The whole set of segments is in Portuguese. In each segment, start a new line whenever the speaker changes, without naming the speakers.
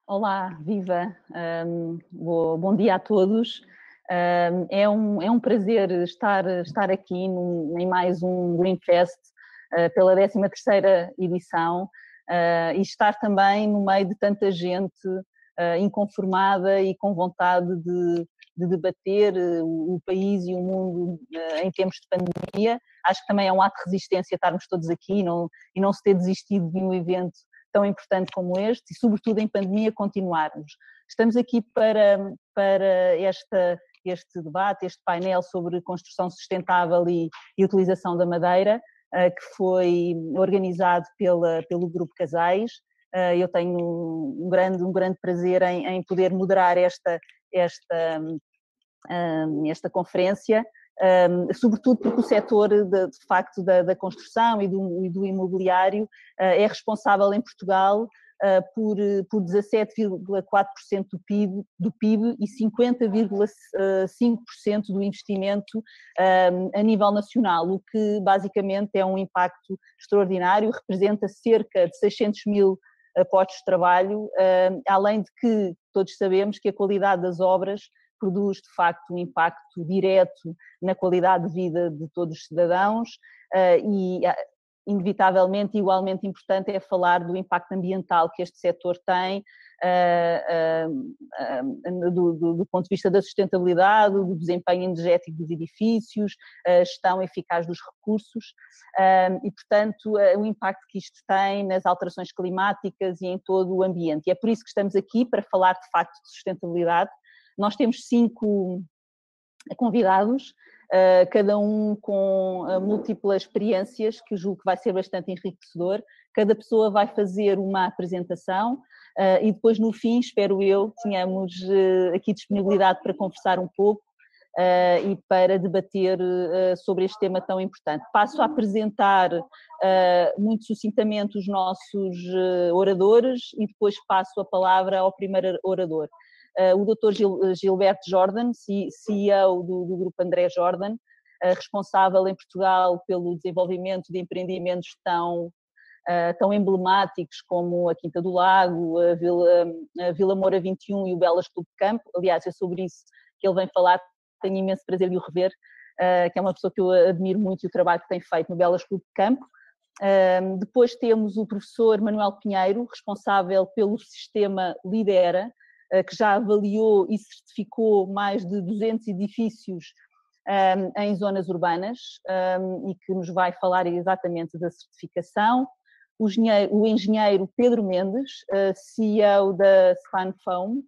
Olá, viva! Bom dia a todos. É um prazer estar aqui em mais um Greenfest, pela 13ª edição, e estar também no meio de tanta gente inconformada e com vontade de debater o país e o mundo em tempos de pandemia. Acho que também é um ato de resistência estarmos todos aqui e não se ter desistido de um evento tão importante como este e, sobretudo, em pandemia, continuarmos. Estamos aqui para este debate, este painel sobre construção sustentável e utilização da madeira, que foi organizado pelo Grupo Casais. Eu tenho um grande prazer em poder moderar esta conferência, sobretudo porque o setor de facto da construção e do imobiliário é responsável em Portugal por 17,4% do PIB e 50,5% do investimento a nível nacional, o que basicamente é um impacto extraordinário, representa cerca de 600 mil postos de trabalho, além de que todos sabemos que a qualidade das obras produz, de facto, um impacto direto na qualidade de vida de todos os cidadãos e, inevitavelmente, igualmente importante é falar do impacto ambiental que este setor tem do ponto de vista da sustentabilidade, do desempenho energético dos edifícios, a gestão eficaz dos recursos e, portanto, o impacto que isto tem nas alterações climáticas e em todo o ambiente. E é por isso que estamos aqui, para falar, de facto, de sustentabilidade. Nós temos 5 convidados, cada um com múltiplas experiências, que eu julgo que vai ser bastante enriquecedor. Cada pessoa vai fazer uma apresentação e depois, no fim, espero eu, tenhamos aqui disponibilidade para conversar um pouco e para debater sobre este tema tão importante. Passo a apresentar muito sucintamente os nossos oradores e depois passo a palavra ao primeiro orador. O Dr. Gilberto Jordan, CEO do Grupo André Jordan, responsável em Portugal pelo desenvolvimento de empreendimentos tão emblemáticos como a Quinta do Lago, a Vila Moura 21 e o Belas Clube de Campo. Aliás, é sobre isso que ele vem falar, tenho imenso prazer de o rever, que é uma pessoa que eu admiro muito e o trabalho que tem feito no Belas Clube de Campo. Depois temos o professor Manuel Pinheiro, responsável pelo sistema Lidera, que já avaliou e certificou mais de 200 edifícios em zonas urbanas e que nos vai falar exatamente da certificação. O engenheiro Pedro Mendes, CEO da Span Foam,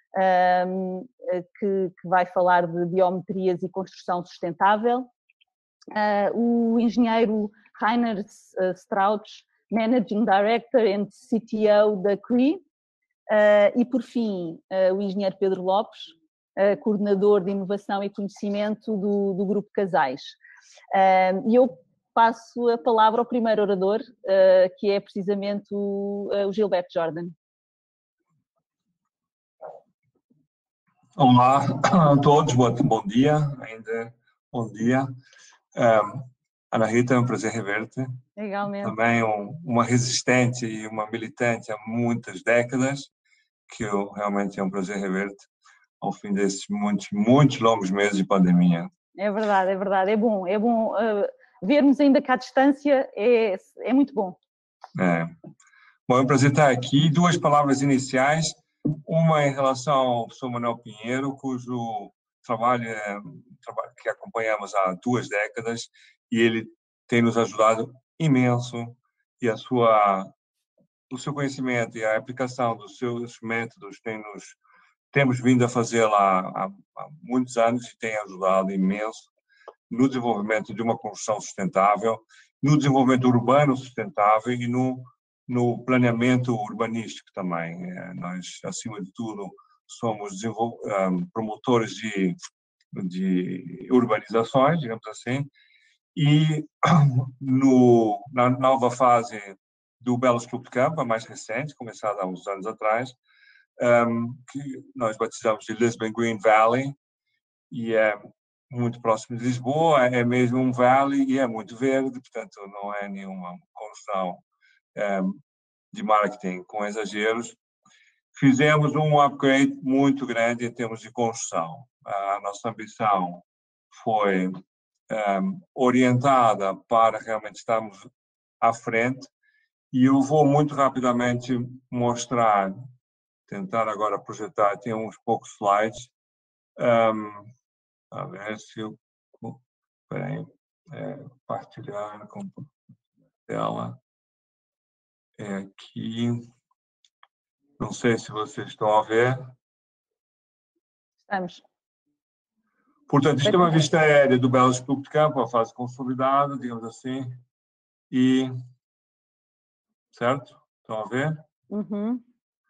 que vai falar de biometrias e construção sustentável. O engenheiro Rainer Strauch, Managing Director and CTO da CREE. E, por fim, o engenheiro Pedro Lopes, coordenador de inovação e conhecimento do Grupo Casais. E eu passo a palavra ao primeiro orador, que é precisamente o Gilberto Jordan.
Olá a todos, bom dia, ainda bom dia. Ana Rita, é um prazer rever-te.
Legalmente.
Também uma resistente e uma militante há muitas décadas, que realmente é um prazer rever-te ao fim desses muitos longos meses de pandemia.
É verdade, é bom vermos ainda cá à distância, é muito bom.
Bom, é um prazer estar aqui. 2 palavras iniciais, uma em relação ao professor Manuel Pinheiro, cujo trabalho que acompanhamos há 2 décadas, e ele tem nos ajudado imenso, e o seu conhecimento e a aplicação dos seus métodos temos vindo a fazê-la há muitos anos e tem ajudado imenso no desenvolvimento de uma construção sustentável, no desenvolvimento urbano sustentável e no planeamento urbanístico também. Nós, acima de tudo, somos promotores de urbanizações, digamos assim, e na nova fase do Belas Clube de Campo, a mais recente, começada há uns anos atrás, que nós batizamos de Lisbon Green Valley, e é muito próximo de Lisboa, é mesmo um vale e é muito verde, portanto não é nenhuma construção de marketing com exageros. fizemos um upgrade muito grande em termos de construção. A nossa ambição foi orientada para realmente estarmos à frente, e eu vou muito rapidamente mostrar, tentar agora projetar, tem uns poucos slides, a ver se eu... Espera aí, partilhar com a tela. É aqui. Não sei se vocês estão a ver.
Estamos.
Portanto, isto é uma vista aérea do Belos Clube de Campo, a fase consolidada, digamos assim. E... Certo? Estão a ver?
Uhum.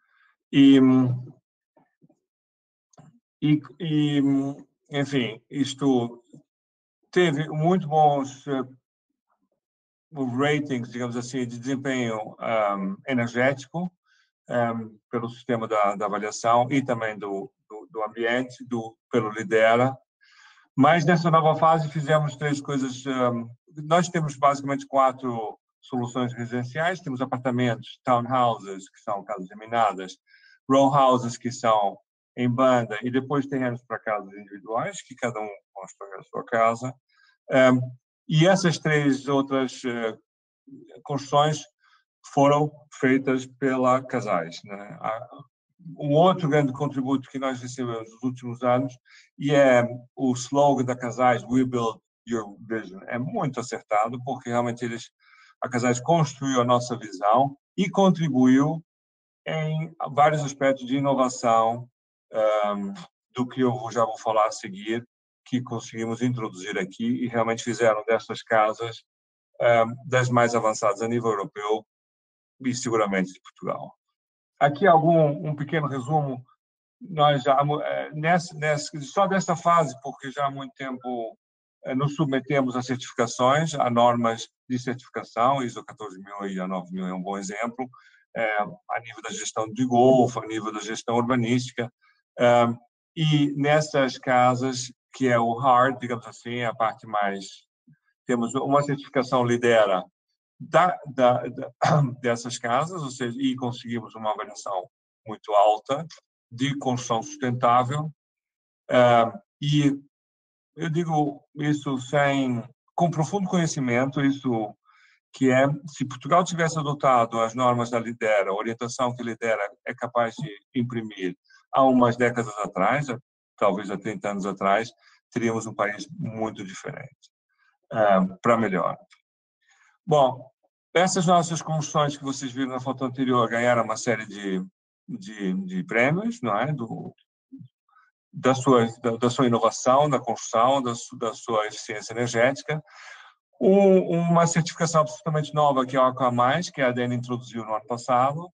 Enfim, isto teve muito bons ratings, digamos assim, de desempenho energético pelo sistema da avaliação e também do ambiente, pelo Lidera. Mas nessa nova fase fizemos 3 coisas. Nós temos basicamente 4 soluções residenciais. Temos apartamentos, townhouses, que são casas geminadas, row houses, que são em banda, e depois terrenos para casas individuais, que cada um constrói a sua casa. E essas 3 outras construções foram feitas pela Casais, né? Um outro grande contributo que nós recebemos nos últimos anos, e é o slogan da Casais, We Build Your Vision, é muito acertado, porque realmente a Casais construiu a nossa visão e contribuiu em vários aspectos de inovação, do que eu já vou falar a seguir, que conseguimos introduzir aqui e realmente fizeram destas casas das mais avançadas a nível europeu e seguramente de Portugal. Aqui um pequeno resumo. Nós já só desta fase, porque já há muito tempo nos submetemos a certificações, a normas de certificação, ISO 14000 e a 9000 é um bom exemplo, a nível da gestão de golfo, a nível da gestão urbanística, e nessas casas, que é o hard, digamos assim, a parte mais... Temos uma certificação Lidera dessas casas, ou seja, e conseguimos uma avaliação muito alta de construção sustentável. E eu digo isso com profundo conhecimento, isso que se Portugal tivesse adotado as normas da Lidera, a orientação que a Lidera é capaz de imprimir há umas décadas atrás, talvez há 30 anos atrás, teríamos um país muito diferente, para melhor. Bom, essas nossas construções que vocês viram na foto anterior ganharam uma série de prêmios, não é? Da sua inovação, da construção, da sua eficiência energética. Uma certificação absolutamente nova, que é a Aqua+, que a ADN introduziu no ano passado,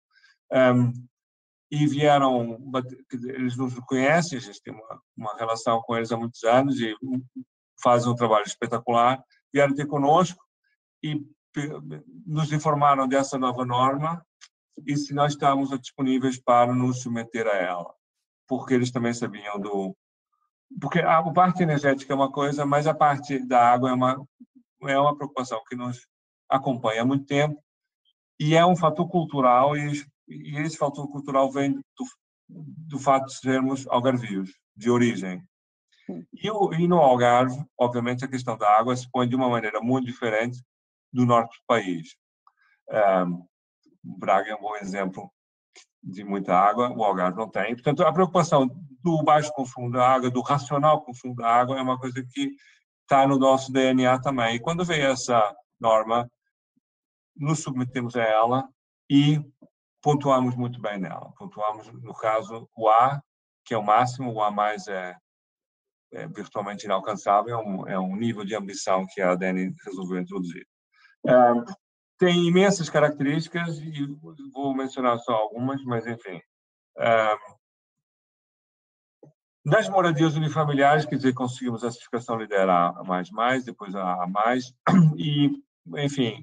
e eles nos conhecem, a gente tem uma relação com eles há muitos anos e fazem um trabalho espetacular, vieram ter conosco e nos informaram dessa nova norma e se nós estamos disponíveis para nos submeter a ela, porque eles também sabiam porque a parte energética é uma coisa, mas a parte da água é uma preocupação que nos acompanha há muito tempo e é um fator cultural e esse fator cultural vem do fato de sermos algarvios, de origem. E no Algarve, obviamente, a questão da água se põe de uma maneira muito diferente do norte do país. Braga é um bom exemplo de muita água, o Algarve não tem. Portanto, a preocupação do baixo consumo da água, do racional consumo da água, é uma coisa que está no nosso DNA também. E quando veio essa norma, nos submetemos a ela e pontuamos muito bem nela. Pontuamos, no caso, o A, que é o máximo, o A+ é virtualmente inalcançável, é um nível de ambição que a ADN resolveu introduzir. Tem imensas características e vou mencionar só algumas, mas enfim. Das moradias unifamiliares, quer dizer, conseguimos a certificação Lidera A++, depois a A+, e, enfim,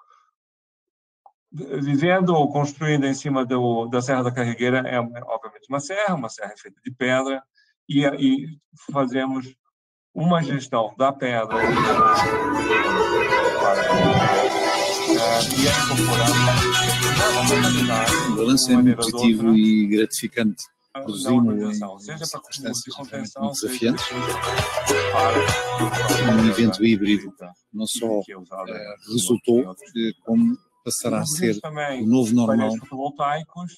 vivendo ou construindo em cima da Serra da Carregueira é, obviamente, uma serra feita de pedra, e fazemos uma gestão da pedra e é incorporada
O balanço é muito positivo e gratificante. Produzi-lo em circunstâncias realmente muito desafiantes. Um evento híbrido não só resultou, como passará a ser o novo normal.
Fotovoltaicos,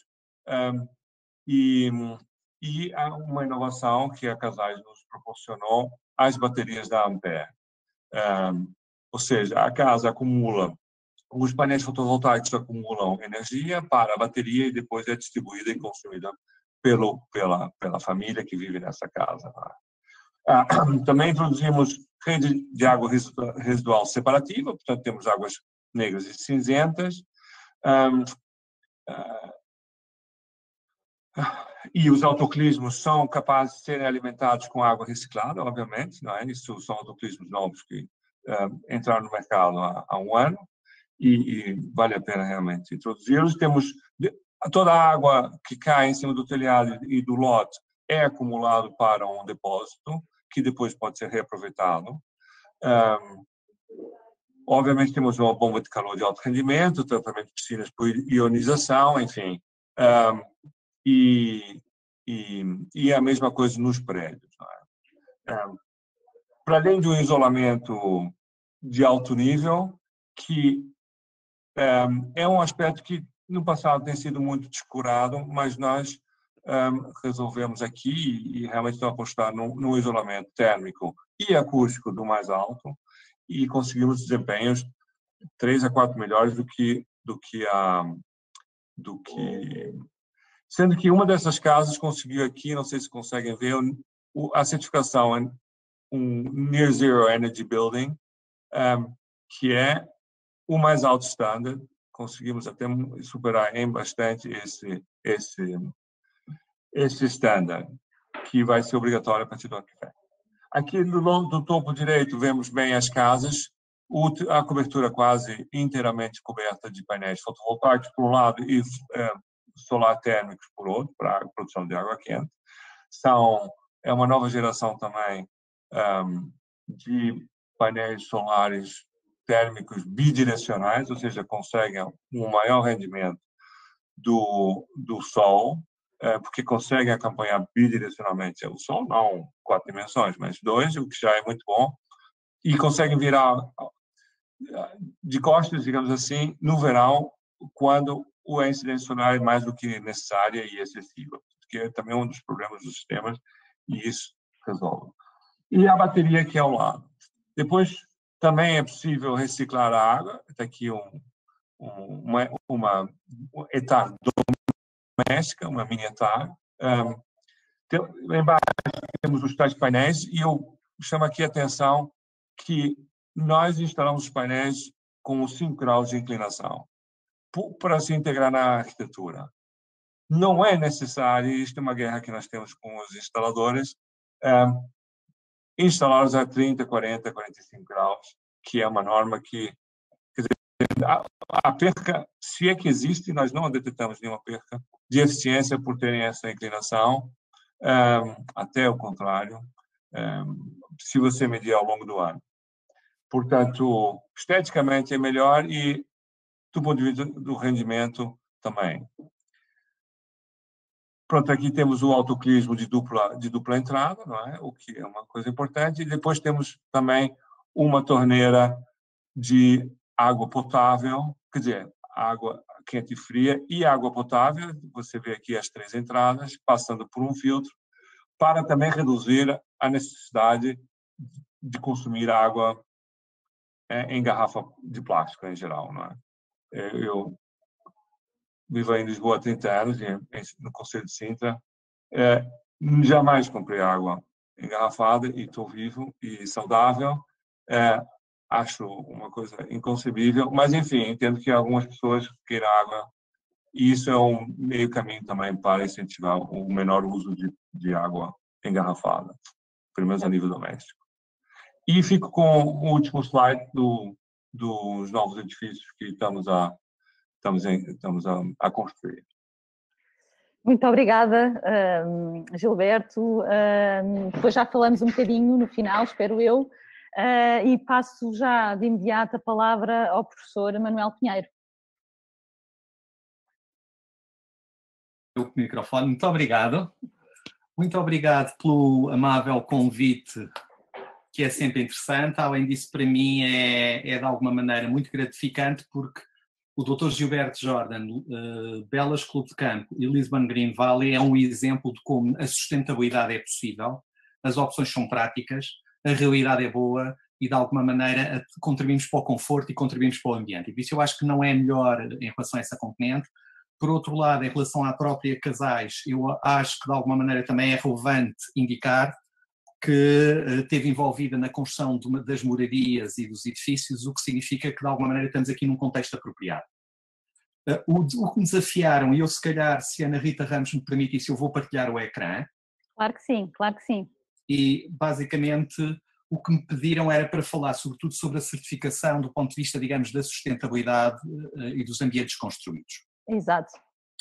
e há uma inovação que a Casais nos proporcionou, as baterias da Ampere. Ou seja, a casa acumula, os painéis fotovoltaicos acumulam energia para a bateria e depois é distribuída e consumida pela família que vive nessa casa. Também introduzimos rede de água residual separativa, portanto temos águas negras e cinzentas. E os autoclismos são capazes de serem alimentados com água reciclada, obviamente, não é? Isso são autoclismos novos que entraram no mercado há um ano e vale a pena realmente introduzi-los. Temos toda a água que cai em cima do telhado e do lote é acumulado para um depósito que depois pode ser reaproveitado. Obviamente temos uma bomba de calor de alto rendimento, tratamento de piscinas por ionização, enfim. E a mesma coisa nos prédios. Para além de um isolamento de alto nível, que é um aspecto que no passado tem sido muito descurado, mas nós resolvemos aqui e realmente estamos a apostar no isolamento térmico e acústico do mais alto e conseguimos desempenhos 3 a 4 melhores sendo que uma dessas casas conseguiu aqui, não sei se conseguem ver, a certificação em um Near Zero Energy Building, que é o mais alto standard. Conseguimos até superar em bastante esse standard, que vai ser obrigatório a partir do ano que vem. Aqui do topo direito vemos bem as casas, a cobertura quase inteiramente coberta de painéis fotovoltaicos por um lado e solar térmicos por outro, para a produção de água quente. É uma nova geração também de painéis solares térmicos bidirecionais, ou seja, conseguem um maior rendimento do sol, porque conseguem acompanhar bidirecionalmente o sol, não 4 dimensões, mas 2, o que já é muito bom, e conseguem virar de costas, digamos assim, no verão, quando a incidência solar é mais do que necessária e excessiva, que é também um dos problemas dos sistemas, e isso resolve. E a bateria aqui ao lado. Depois, também é possível reciclar a água. Está aqui uma etar doméstica, uma mini etar. Embaixo temos os tais painéis e eu chamo aqui a atenção que nós instalamos os painéis com 5 graus de inclinação para se integrar na arquitetura. Não é necessário, isto é uma guerra que nós temos com os instaladores, instalá-los a 30, 40, 45 graus, que é uma norma que, quer dizer, a perca, se é que existe, nós não detectamos nenhuma perca de eficiência por terem essa inclinação, até o contrário, se você medir ao longo do ano. Portanto, esteticamente é melhor e do ponto de vista do rendimento também. Pronto, aqui temos o autoclismo de dupla entrada, não é? O que é uma coisa importante. E depois temos também uma torneira de água potável, quer dizer, água quente e fria e água potável. Você vê aqui as 3 entradas, passando por um filtro, para também reduzir a necessidade de consumir água em garrafa de plástico, em geral, não é? Eu vivo em Lisboa há 30 anos, no Conselho de Sintra. Jamais comprei água engarrafada e estou vivo e saudável. Acho uma coisa inconcebível, mas, enfim, entendo que algumas pessoas queiram água e isso é um meio caminho também para incentivar o menor uso de água engarrafada, pelo menos a nível doméstico. E fico com o último slide dos novos edifícios que estamos a construir.
Muito obrigada, Gilberto. Depois já falamos um bocadinho no final, espero eu, e passo já de imediato a palavra ao professor Manuel Pinheiro.
O microfone. Muito obrigado. Muito obrigado pelo amável convite, que é sempre interessante. Além disso, para mim é de alguma maneira muito gratificante, porque o Dr. Gilberto Jordan, Belas Clube de Campo e Lisbon Green Valley é um exemplo de como a sustentabilidade é possível, as opções são práticas, a realidade é boa e de alguma maneira contribuímos para o conforto e contribuímos para o ambiente. E por isso eu acho que não é melhor em relação a essa componente. Por outro lado, em relação à própria casais, eu acho que de alguma maneira também é relevante indicar que esteve envolvida na construção das moradias e dos edifícios, o que significa que de alguma maneira estamos aqui num contexto apropriado. O que me desafiaram, e eu se calhar, se a Ana Rita Ramos me permitisse, eu vou partilhar o ecrã.
Claro que sim, claro que sim.
E basicamente o que me pediram era para falar sobretudo sobre a certificação do ponto de vista, digamos, da sustentabilidade e dos ambientes construídos.
Exato.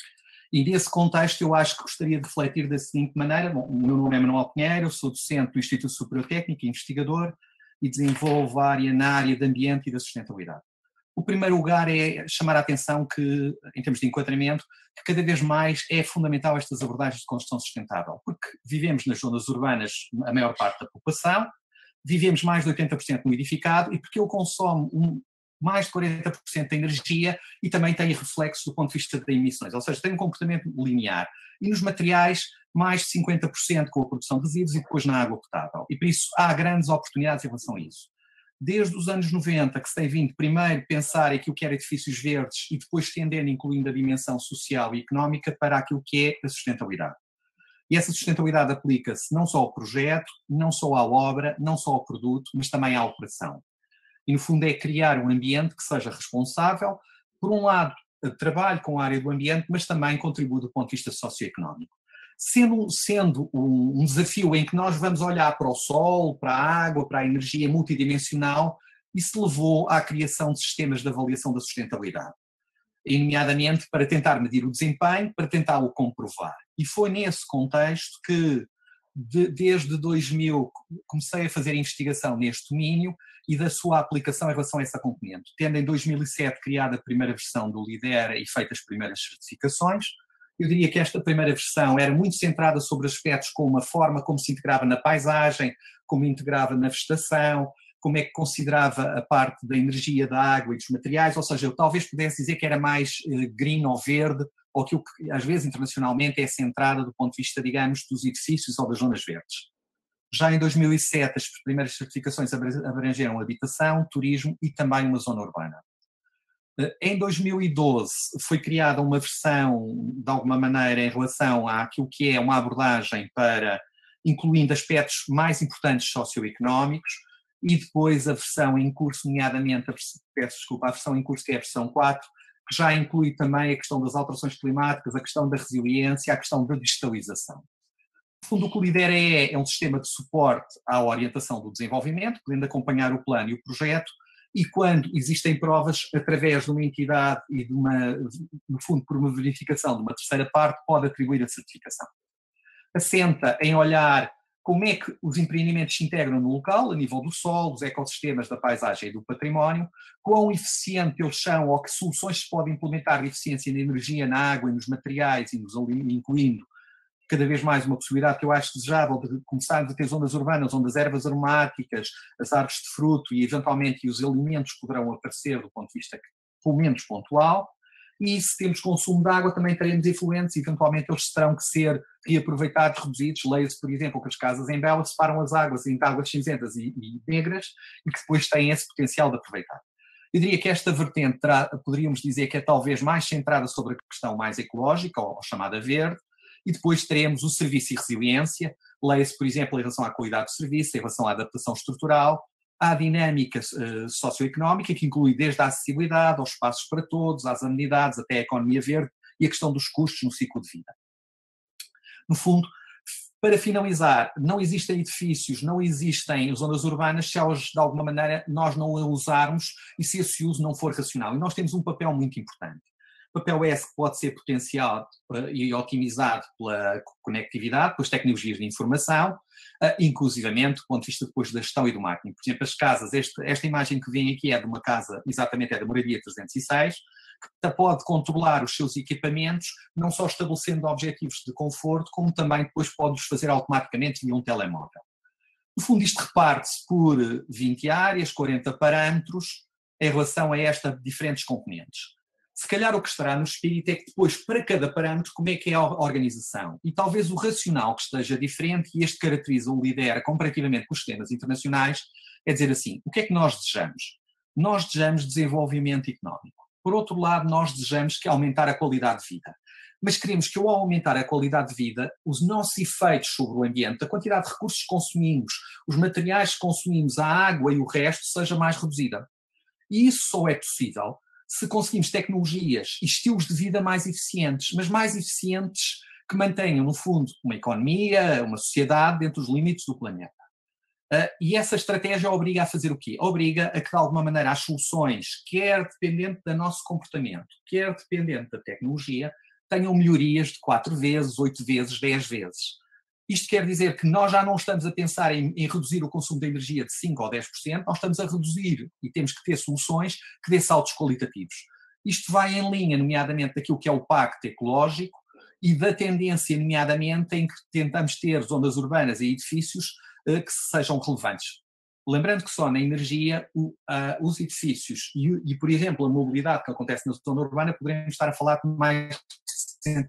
E nesse contexto eu acho que gostaria de refletir da seguinte maneira. Bom, o meu nome é Manuel Pinheiro, eu sou docente do Instituto Superior Técnico e investigador e desenvolvo a área na área de ambiente e da sustentabilidade. O primeiro lugar é chamar a atenção que, em termos de enquadramento, que cada vez mais é fundamental estas abordagens de construção sustentável, porque vivemos nas zonas urbanas a maior parte da população, vivemos mais de 80% no edificado e porque ele consome mais de 40% da energia e também tem reflexos do ponto de vista de emissões, ou seja, tem um comportamento linear. E nos materiais, mais de 50% com a produção de resíduos e depois na água potável. E por isso há grandes oportunidades em relação a isso. Desde os anos 90 que se tem vindo primeiro pensar aquilo que era edifícios verdes e depois tendendo, incluindo a dimensão social e económica, para aquilo que é a sustentabilidade. E essa sustentabilidade aplica-se não só ao projeto, não só à obra, não só ao produto, mas também à operação. E no fundo é criar um ambiente que seja responsável, por um lado, trabalhe com a área do ambiente, mas também contribui do ponto de vista socioeconómico. Sendo um desafio em que nós vamos olhar para o sol, para a água, para a energia multidimensional, isso levou à criação de sistemas de avaliação da sustentabilidade, e nomeadamente para tentar medir o desempenho, para tentar o comprovar. E foi nesse contexto que, desde 2000, comecei a fazer investigação neste domínio e da sua aplicação em relação a essa componente. Tendo em 2007 criado a primeira versão do Lidera e feito as primeiras certificações, eu diria que esta primeira versão era muito centrada sobre aspectos como a forma como se integrava na paisagem, como integrava na vegetação, como é que considerava a parte da energia, da água e dos materiais, ou seja, eu talvez pudesse dizer que era mais green ou verde, ou aquilo que às vezes internacionalmente é centrada do ponto de vista, digamos, dos edifícios ou das zonas verdes. Já em 2007 as primeiras certificações abrangeram habitação, turismo e também uma zona urbana. Em 2012 foi criada uma versão, de alguma maneira, em relação àquilo que é uma abordagem para, incluindo aspectos mais importantes socioeconómicos, e depois a versão em curso, nomeadamente, a versão em curso que é a versão 4, que já inclui também a questão das alterações climáticas, a questão da resiliência, a questão da digitalização. No fundo, o que o Lidera é um sistema de suporte à orientação do desenvolvimento, podendo acompanhar o plano e o projeto, e quando existem provas, através de uma entidade e no fundo, por uma verificação de uma terceira parte, pode atribuir a certificação. Assenta em olhar como é que os empreendimentos se integram no local, a nível do solo, dos ecossistemas, da paisagem e do património, quão eficiente eles são ou que soluções se podem implementar de eficiência na energia, na água e nos materiais, incluindo cada vez mais uma possibilidade que eu acho desejável de começarmos a ter zonas urbanas onde as ervas aromáticas, as árvores de fruto e eventualmente os alimentos poderão aparecer do ponto de vista pelo menos pontual. E se temos consumo de água também teremos efluentes e eventualmente eles terão que ser reaproveitados, reduzidos. Leia-se, por exemplo, que as casas em Belas separam as águas em águas cinzentas e negras e que depois têm esse potencial de aproveitar. Eu diria que esta vertente poderíamos dizer que é talvez mais centrada sobre a questão mais ecológica ou chamada verde. E depois teremos o serviço e resiliência, leia-se, por exemplo, em relação à qualidade do serviço, em relação à adaptação estrutural, à dinâmica socioeconómica, que inclui desde a acessibilidade, aos espaços para todos, às amenidades, até a economia verde e a questão dos custos no ciclo de vida. No fundo, para finalizar, não existem edifícios, não existem zonas urbanas se elas, de alguma maneira, nós não a usarmos e se esse uso não for racional. E nós temos um papel muito importante. Papel esse que pode ser potenciado e otimizado pela conectividade, pelas tecnologias de informação, inclusivamente do ponto de vista depois da gestão e do marketing. Por exemplo, as casas, esta imagem que vem aqui é de uma casa, exatamente é da Moradia 306, que pode controlar os seus equipamentos, não só estabelecendo objetivos de conforto, como também depois pode-os fazer automaticamente via um telemóvel. No fundo, isto reparte-se por 20 áreas, 40 parâmetros, em relação a estas diferentes componentes. Se calhar o que estará no espírito é que depois, para cada parâmetro, como é que é a organização. E talvez o racional que esteja diferente, e este caracteriza o lidera comparativamente com os sistemas internacionais, é dizer assim, o que é que nós desejamos? Nós desejamos desenvolvimento económico. Por outro lado, nós desejamos que aumentar a qualidade de vida. Mas queremos que ao aumentar a qualidade de vida, os nossos efeitos sobre o ambiente, a quantidade de recursos que consumimos, os materiais que consumimos, a água e o resto, seja mais reduzida. E isso só é possível se conseguimos tecnologias e estilos de vida mais eficientes, mas mais eficientes que mantenham, no fundo, uma economia, uma sociedade dentro dos limites do planeta. E essa estratégia obriga a fazer o quê? Obriga a que, de alguma maneira, as soluções, quer dependente do nosso comportamento, quer dependente da tecnologia, tenham melhorias de 4 vezes, 8 vezes, 10 vezes. Isto quer dizer que nós já não estamos a pensar em reduzir o consumo de energia de 5% ou 10%, nós estamos a reduzir e temos que ter soluções que dê saltos qualitativos. Isto vai em linha, nomeadamente, daquilo que é o Pacto Ecológico e da tendência, nomeadamente, em que tentamos ter zonas urbanas e edifícios que sejam relevantes. Lembrando que só na energia, os edifícios e, por exemplo, a mobilidade que acontece na zona urbana, poderemos estar a falar de mais de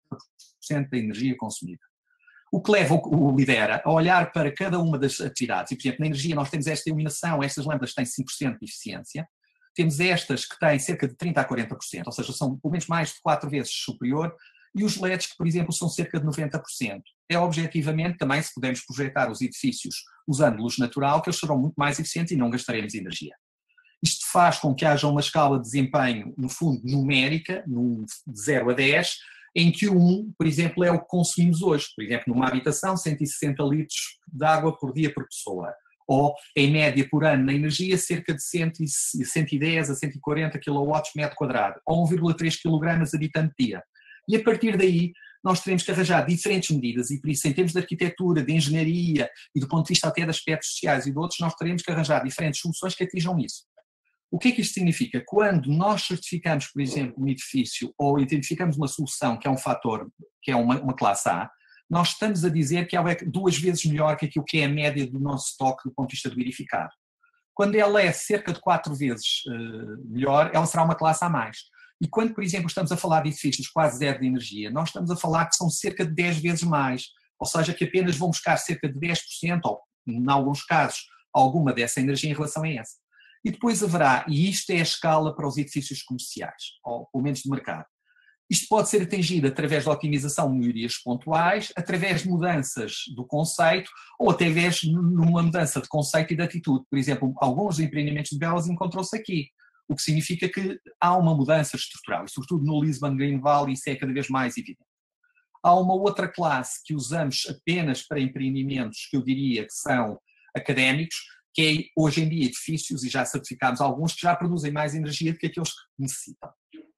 60% da energia consumida. O que leva o lidera a olhar para cada uma das atividades. E, por exemplo, na energia nós temos esta iluminação, estas lâmpadas têm 5% de eficiência, temos estas que têm cerca de 30% a 40%, ou seja, são pelo menos mais de 4 vezes superior, e os LEDs que, por exemplo, são cerca de 90%. É objetivamente também, se pudermos projetar os edifícios usando luz natural, que eles serão muito mais eficientes e não gastaremos energia. Isto faz com que haja uma escala de desempenho, no fundo, numérica, de 0 a 10, em que o 1, por exemplo, é o que consumimos hoje. Por exemplo, numa habitação, 160 litros de água por dia por pessoa. Ou, em média, por ano, na energia, cerca de 110 a 140 kW metro quadrado. Ou 1,3 kg habitante-dia. E, a partir daí, nós teremos que arranjar diferentes medidas e, por isso, em termos de arquitetura, de engenharia e do ponto de vista até de aspectos sociais e de outros, nós teremos que arranjar diferentes soluções que atinjam isso. O que é que isto significa? Quando nós certificamos, por exemplo, um edifício ou identificamos uma solução que é um fator, que é uma classe A, nós estamos a dizer que ela é 2 vezes melhor que aquilo que é a média do nosso estoque do ponto de vista do verificado. Quando ela é cerca de 4 vezes melhor, ela será uma classe A mais. E quando, por exemplo, estamos a falar de edifícios quase zero de energia, nós estamos a falar que são cerca de 10 vezes mais, ou seja, que apenas vão buscar cerca de 10%, ou, em alguns casos, alguma dessa energia em relação a essa. E depois haverá, e isto é a escala para os edifícios comerciais, ou pelo menos de mercado. Isto pode ser atingido através da otimização de melhorias pontuais, através de mudanças do conceito, ou através de uma mudança de conceito e de atitude. Por exemplo, alguns empreendimentos de Belas encontram-se aqui, o que significa que há uma mudança estrutural, e sobretudo no Lisbon Green Valley isso é cada vez mais evidente. Há uma outra classe que usamos apenas para empreendimentos que eu diria que são académicos, que é hoje em dia edifícios, e já certificámos alguns, que já produzem mais energia do que aqueles que necessitam.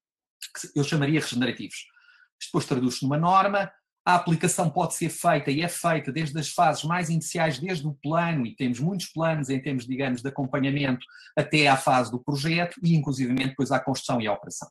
Que eu chamaria regenerativos. Isto depois traduz-se numa norma, a aplicação pode ser feita e é feita desde as fases mais iniciais, desde o plano, e temos muitos planos em termos, digamos, de acompanhamento, até à fase do projeto e, inclusivamente, depois à construção e à operação.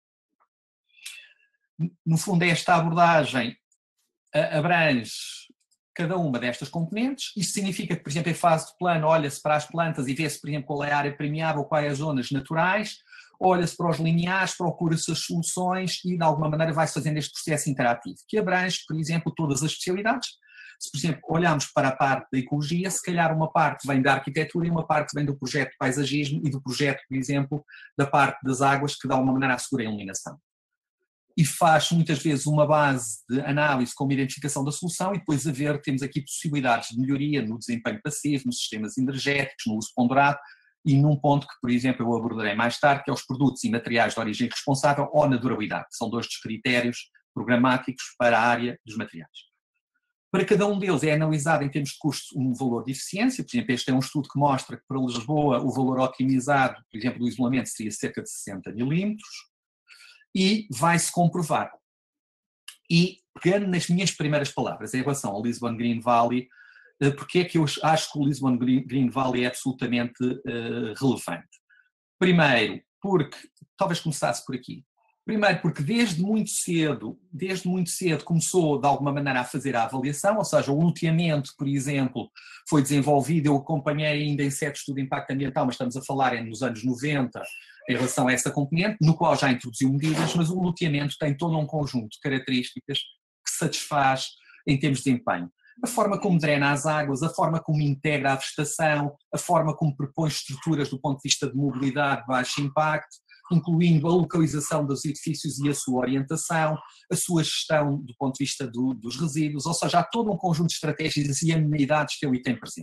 No fundo, esta abordagem abrange cada uma destas componentes. Isto significa que, por exemplo, em fase de plano, olha-se para as plantas e vê-se, por exemplo, qual é a área permeável, quais as zonas naturais, olha-se para os lineares, procura-se as soluções e, de alguma maneira, vai-se fazendo este processo interativo, que abrange, por exemplo, todas as especialidades. Se, por exemplo, olharmos para a parte da ecologia, se calhar uma parte vem da arquitetura e uma parte vem do projeto de paisagismo e do projeto, por exemplo, da parte das águas, que, de alguma maneira, assegura a iluminação. E faz muitas vezes uma base de análise como identificação da solução e depois temos aqui possibilidades de melhoria no desempenho passivo, nos sistemas energéticos, no uso ponderado e num ponto que, por exemplo, eu abordarei mais tarde, que é os produtos e materiais de origem responsável ou na durabilidade, que são 2 dos critérios programáticos para a área dos materiais. Para cada um deles é analisado em termos de custo um valor de eficiência, por exemplo, este é um estudo que mostra que para Lisboa o valor otimizado, por exemplo, do isolamento seria cerca de 60 milímetros, e vai-se comprovar. E, pegando nas minhas primeiras palavras em relação ao Lisbon Green Valley, porque é que eu acho que o Lisbon Green Valley é absolutamente relevante? Primeiro, porque, talvez começasse por aqui. Primeiro, porque desde muito cedo começou de alguma maneira a fazer a avaliação, ou seja, o loteamento, por exemplo, foi desenvolvido, eu acompanhei ainda em certo estudo de impacto ambiental, mas estamos a falar nos anos 90, em relação a essa componente, no qual já introduziu medidas, mas o loteamento tem todo um conjunto de características que satisfaz em termos de desempenho. A forma como drena as águas, a forma como integra a vegetação, a forma como propõe estruturas do ponto de vista de mobilidade de baixo impacto, incluindo a localização dos edifícios e a sua orientação, a sua gestão do ponto de vista dos resíduos, ou seja, há todo um conjunto de estratégias e amenidades que ele tem presente.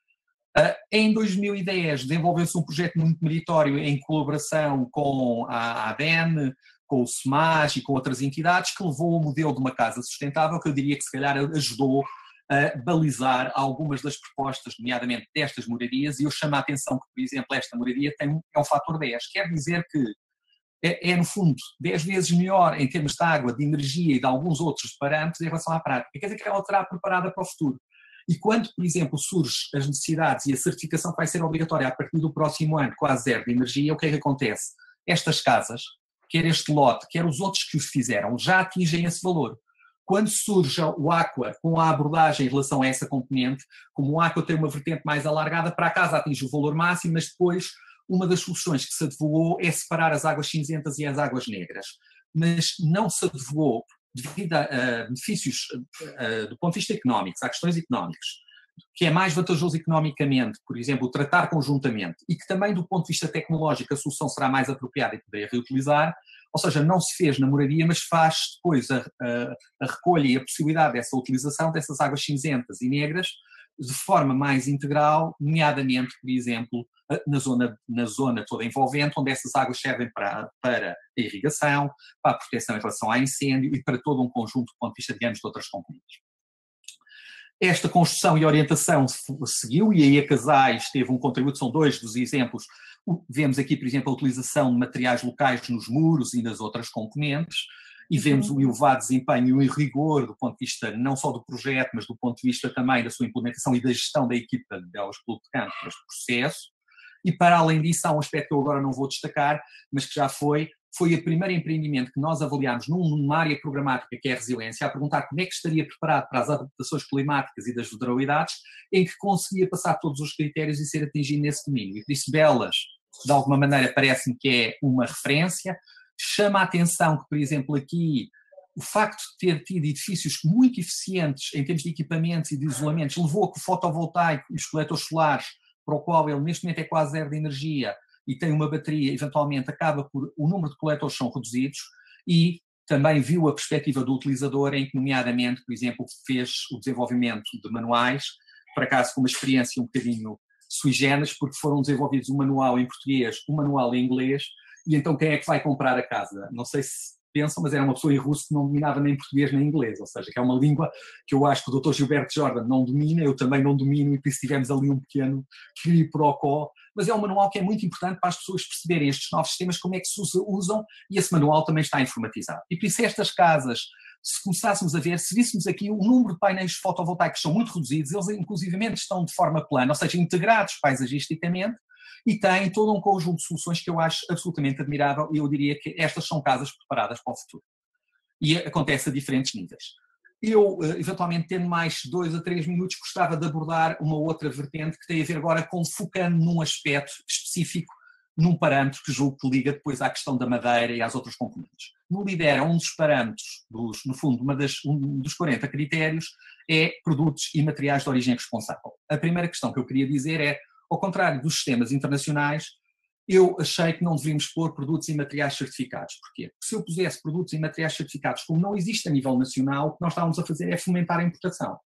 Em 2010 desenvolveu-se um projeto muito meritório em colaboração com a ADN, com o SEMAS e com outras entidades, que levou ao modelo de uma casa sustentável, que eu diria que se calhar ajudou a balizar algumas das propostas, nomeadamente destas moradias, e eu chamo a atenção que, por exemplo, esta moradia é um fator 10. Quer dizer que é, no fundo, 10 vezes melhor em termos de água, de energia e de alguns outros parâmetros em relação à prática. Quer dizer que ela estará preparada para o futuro. E quando, por exemplo, surgem as necessidades e a certificação vai ser obrigatória a partir do próximo ano, quase zero de energia, o que é que acontece? Estas casas, quer este lote, quer os outros que os fizeram, já atingem esse valor. Quando surge o Aqua com a abordagem em relação a essa componente, como o Aqua tem uma vertente mais alargada, para a casa atinge o valor máximo, mas depois uma das soluções que se advogou é separar as águas cinzentas e as águas negras. Mas não se advogou, devido a benefícios do ponto de vista económico, há questões económicas, que é mais vantajoso economicamente, por exemplo, tratar conjuntamente, e que também do ponto de vista tecnológico a solução será mais apropriada e poder reutilizar, ou seja, não se fez na moradia, mas faz depois a recolha e a possibilidade dessa utilização dessas águas cinzentas e negras de forma mais integral, nomeadamente, por exemplo, na zona toda envolvente, onde essas águas servem para a irrigação, para a proteção em relação a incêndio e para todo um conjunto do ponto de vista, digamos, de outras componentes. Esta construção e orientação seguiu, e aí a Casais teve um contributo, são dois dos exemplos. Vemos aqui, por exemplo, a utilização de materiais locais nos muros e nas outras componentes, e vemos o elevado desempenho e o rigor do ponto de vista não só do projeto, mas do ponto de vista também da sua implementação e da gestão da equipa delas pelo campo neste processo. E para além disso, há um aspecto que eu agora não vou destacar, mas que já foi o primeiro empreendimento que nós avaliámos numa área programática que é a resiliência, a perguntar como é que estaria preparado para as adaptações climáticas e das vulnerabilidades, em que conseguia passar todos os critérios e ser atingido nesse domínio. E por isso Belas, de alguma maneira, parece-me que é uma referência. Chama a atenção que, por exemplo, aqui, o facto de ter tido edifícios muito eficientes em termos de equipamentos e de isolamentos levou a que o fotovoltaico e os coletores solares, para o qual ele neste momento é quase zero de energia e tem uma bateria, eventualmente acaba por o número de coletores são reduzidos, e também viu a perspectiva do utilizador em que, nomeadamente, por exemplo, fez o desenvolvimento de manuais, por acaso com uma experiência um bocadinho sui generis, porque foram desenvolvidos um manual em português, um manual em inglês, e então quem é que vai comprar a casa? Não sei se pensam, mas era uma pessoa em russo que não dominava nem português nem inglês, ou seja, que é uma língua que eu acho que o Dr. Gilberto Jordan não domina, eu também não domino, e por isso tivemos ali um pequeno quiproquó, mas é um manual que é muito importante para as pessoas perceberem estes novos sistemas, como é que se usam, e esse manual também está informatizado. E por isso estas casas, se começássemos a ver, se víssemos aqui, o número de painéis fotovoltaicos são muito reduzidos, eles inclusivamente estão de forma plana, ou seja, integrados paisagisticamente, e têm todo um conjunto de soluções que eu acho absolutamente admirável, e eu diria que estas são casas preparadas para o futuro. E acontece a diferentes níveis. Eu, eventualmente, tendo mais 2 a 3 minutos, gostava de abordar uma outra vertente que tem a ver agora com focando num aspecto específico, num parâmetro que julgo que liga depois à questão da madeira e às outras componentes. No LIDER, um dos parâmetros, no fundo, um dos 40 critérios, é produtos e materiais de origem responsável. A primeira questão que eu queria dizer é, ao contrário dos sistemas internacionais, eu achei que não deveríamos pôr produtos e materiais certificados. Porquê? Porque se eu pusesse produtos e materiais certificados, como não existe a nível nacional, o que nós estávamos a fazer é fomentar a importação.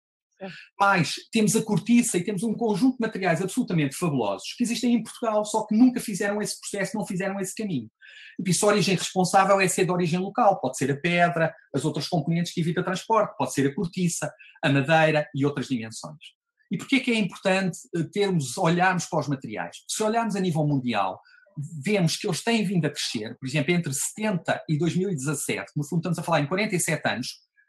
Mas temos a cortiça e temos um conjunto de materiais absolutamente fabulosos que existem em Portugal, só que nunca fizeram esse processo, não fizeram esse caminho. E se a origem responsável é ser de origem local, pode ser a pedra, as outras componentes que evita transporte, pode ser a cortiça, a madeira e outras dimensões. E porquê é que é importante olharmos para os materiais? Se olharmos a nível mundial, vemos que eles têm vindo a crescer, por exemplo, entre 70 e 2017, no fundo estamos a falar em 47 anos,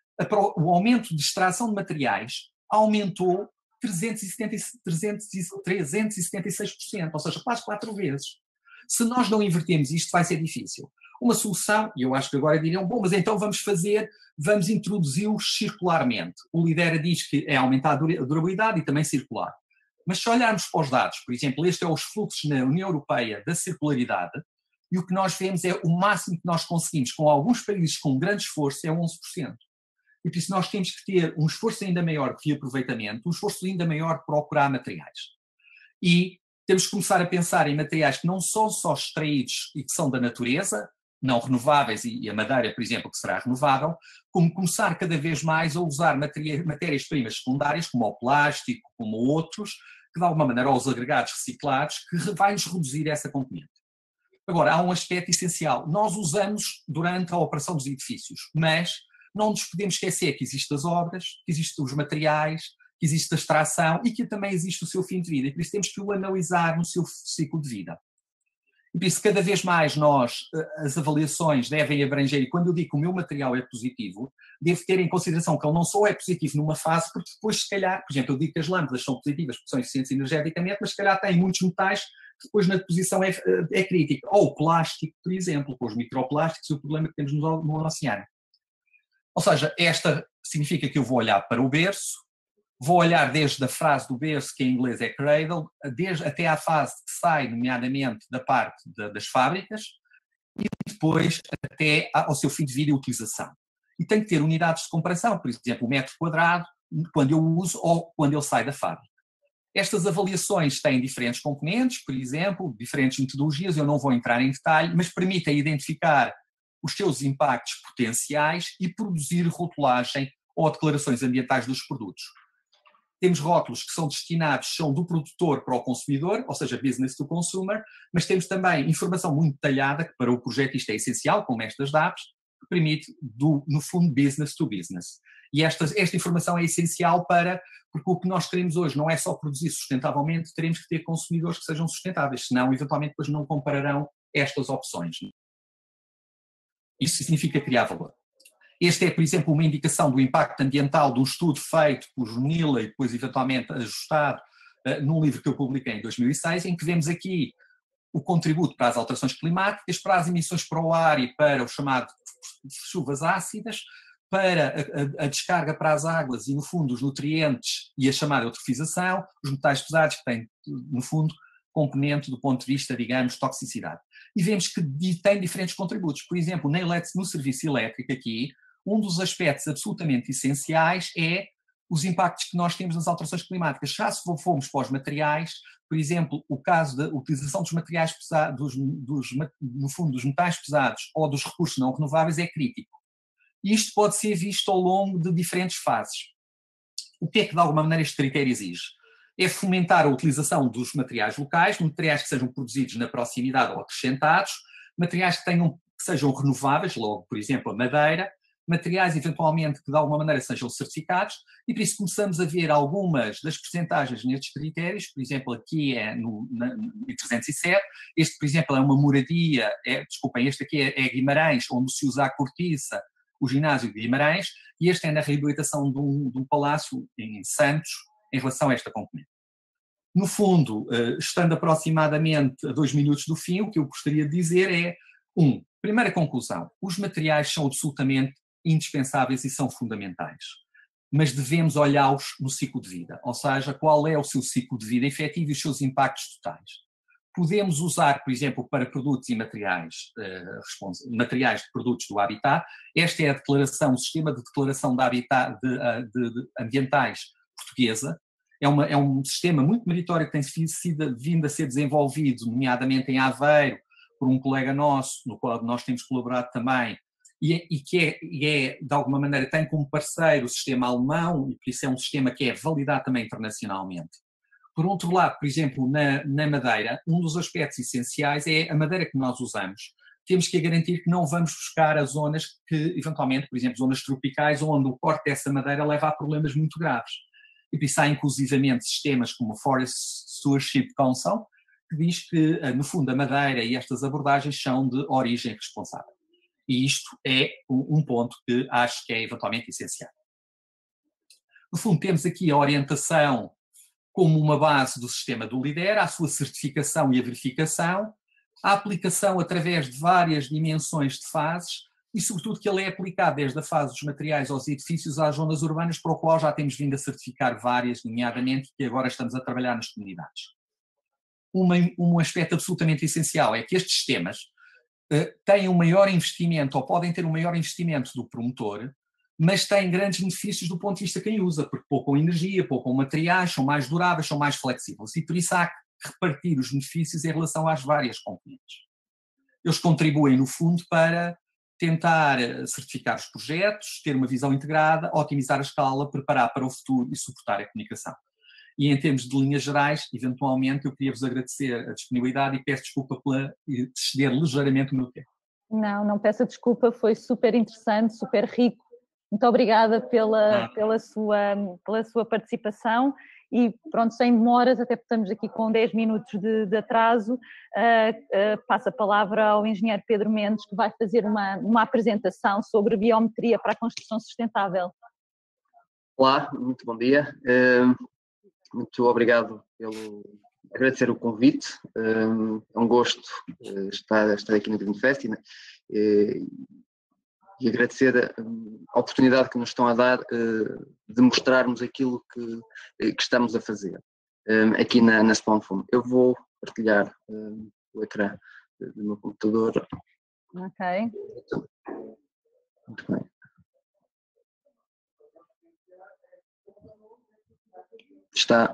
o aumento de extração de materiais aumentou 376%, ou seja, quase 4 vezes. Se nós não invertermos isto, vai ser difícil. Uma solução, e eu acho que agora diriam, bom, mas então vamos introduzi-los circularmente. O Lidera diz que é aumentar a durabilidade e também circular. Mas se olharmos para os dados, por exemplo, este é os fluxos na União Europeia da circularidade, e o que nós vemos é o máximo que nós conseguimos, com alguns países com grande esforço, é 11%. E por isso nós temos que ter um esforço ainda maior de reaproveitamento, um esforço ainda maior de procurar materiais. E temos que começar a pensar em materiais que não são só extraídos e que são da natureza, não renováveis, e a madeira, por exemplo, que será renovável, como começar cada vez mais a usar matérias-primas secundárias, como o plástico, como outros, que de alguma maneira, ou os agregados reciclados, que vai-nos reduzir essa componente. Agora, há um aspecto essencial. Nós usamos durante a operação dos edifícios, mas não nos podemos esquecer que existem as obras, que existem os materiais, que existe a extração e que também existe o seu fim de vida. E por isso temos que o analisar no seu ciclo de vida. E por isso, cada vez mais as avaliações devem abranger, e quando eu digo que o meu material é positivo, devo ter em consideração que ele não só é positivo numa fase, porque depois, se calhar, por exemplo, eu digo que as lâmpadas são positivas porque são eficientes energeticamente, mas se calhar têm muitos metais que depois na deposição é crítica. Ou o plástico, por exemplo, com os microplásticos e o problema que temos no oceano. Ou seja, esta significa que eu vou olhar para o berço, vou olhar desde a frase do berço, que em inglês é cradle, até à fase que sai, nomeadamente, da parte das fábricas, e depois até ao seu fim de vida e utilização. E tem que ter unidades de comparação, por exemplo, o metro quadrado, quando eu uso ou quando ele sai da fábrica. Estas avaliações têm diferentes componentes, por exemplo, diferentes metodologias, eu não vou entrar em detalhe, mas permitem identificar os seus impactos potenciais e produzir rotulagem ou declarações ambientais dos produtos. Temos rótulos que são destinados, são do produtor para o consumidor, ou seja, business to consumer, mas temos também informação muito detalhada, que para o projeto isto é essencial, como estas DAPs, que permite, no fundo, business to business. E esta informação é essencial porque o que nós queremos hoje não é só produzir sustentavelmente, teremos que ter consumidores que sejam sustentáveis, senão, eventualmente, depois não compararão estas opções. Isso significa criar valor. Este é, por exemplo, uma indicação do impacto ambiental de um estudo feito por Junila e depois eventualmente ajustado num livro que eu publiquei em 2006, em que vemos aqui o contributo para as alterações climáticas, para as emissões para o ar e para o chamado chuvas ácidas, para a descarga para as águas e, no fundo, os nutrientes e a chamada eutrofização, os metais pesados que têm, no fundo, componente do ponto de vista, digamos, toxicidade. E vemos que tem diferentes contributos. Por exemplo, no serviço elétrico aqui, um dos aspectos absolutamente essenciais é os impactos que nós temos nas alterações climáticas. Já se formos para os materiais, por exemplo, o caso da utilização dos materiais pesados, no fundo, dos metais pesados ou dos recursos não renováveis é crítico. E isto pode ser visto ao longo de diferentes fases. O que é que, de alguma maneira, este critério exige? É fomentar a utilização dos materiais locais, materiais que sejam produzidos na proximidade ou acrescentados, materiais que sejam renováveis, logo, por exemplo, a madeira, materiais eventualmente que de alguma maneira sejam certificados, e por isso começamos a ver algumas das percentagens nestes critérios. Por exemplo, aqui é em 307, este, por exemplo, é uma moradia, este aqui é Guimarães, onde se usa a cortiça, o ginásio de Guimarães, e este é na reabilitação de um palácio em Santos, em relação a esta componente. No fundo, estando aproximadamente a 2 minutos do fim, o que eu gostaria de dizer é, primeira conclusão, os materiais são absolutamente indispensáveis e são fundamentais, mas devemos olhá-los no ciclo de vida, ou seja, qual é o seu ciclo de vida efetivo e os seus impactos totais. Podemos usar, por exemplo, para produtos e materiais de produtos do Habitat, esta é a declaração, o sistema de declaração de Habitat de ambientais portuguesa, é um sistema muito meritório que tem vindo a ser desenvolvido, nomeadamente em Aveiro, por um colega nosso, no qual nós temos colaborado também, e que de alguma maneira, tem como parceiro o sistema alemão, e por isso é um sistema que é validado também internacionalmente. Por outro lado, por exemplo, na madeira, um dos aspectos essenciais é a madeira que nós usamos. Temos que garantir que não vamos buscar as zonas que, eventualmente, por exemplo, zonas tropicais, onde o corte dessa madeira leva a problemas muito graves. E por isso há inclusivamente sistemas como o Forest Stewardship Council, que diz que, no fundo, a madeira e estas abordagens são de origem responsável. E isto é um ponto que acho que é eventualmente essencial. No fundo, temos aqui a orientação como uma base do sistema do Lidera, a sua certificação e a verificação. a aplicação através de várias dimensões de fases e, sobretudo, que ele é aplicado desde a fase dos materiais aos edifícios às zonas urbanas, para o qual já temos vindo a certificar várias, nomeadamente, que agora estamos a trabalhar nas comunidades. Um aspecto absolutamente essencial é que estes sistemas têm um maior investimento, ou podem ter um maior investimento do promotor, mas têm grandes benefícios do ponto de vista de quem usa, porque poupam energia, poupam materiais, são mais duráveis, são mais flexíveis, e por isso há que repartir os benefícios em relação às várias componentes. Eles contribuem, no fundo, para tentar certificar os projetos, ter uma visão integrada, otimizar a escala, preparar para o futuro e suportar a comunicação. E em termos de linhas gerais, eventualmente, eu queria vos agradecer a disponibilidade e peço desculpa por exceder ligeiramente o meu tempo.
Não peço desculpa, foi super interessante, super rico. Muito obrigada pela sua participação e pronto, sem demoras, até porque estamos aqui com 10 minutos de atraso, passo a palavra ao engenheiro Pedro Mendes, que vai fazer uma apresentação sobre biometria para a construção sustentável.
Olá, muito bom dia. Muito obrigado agradecer o convite. É um gosto estar aqui no Green Fest e agradecer a oportunidade que nos estão a dar de mostrarmos aquilo que estamos a fazer aqui na Spawn Foam. Eu vou partilhar o ecrã do meu computador.
Ok.
Muito bem. Está.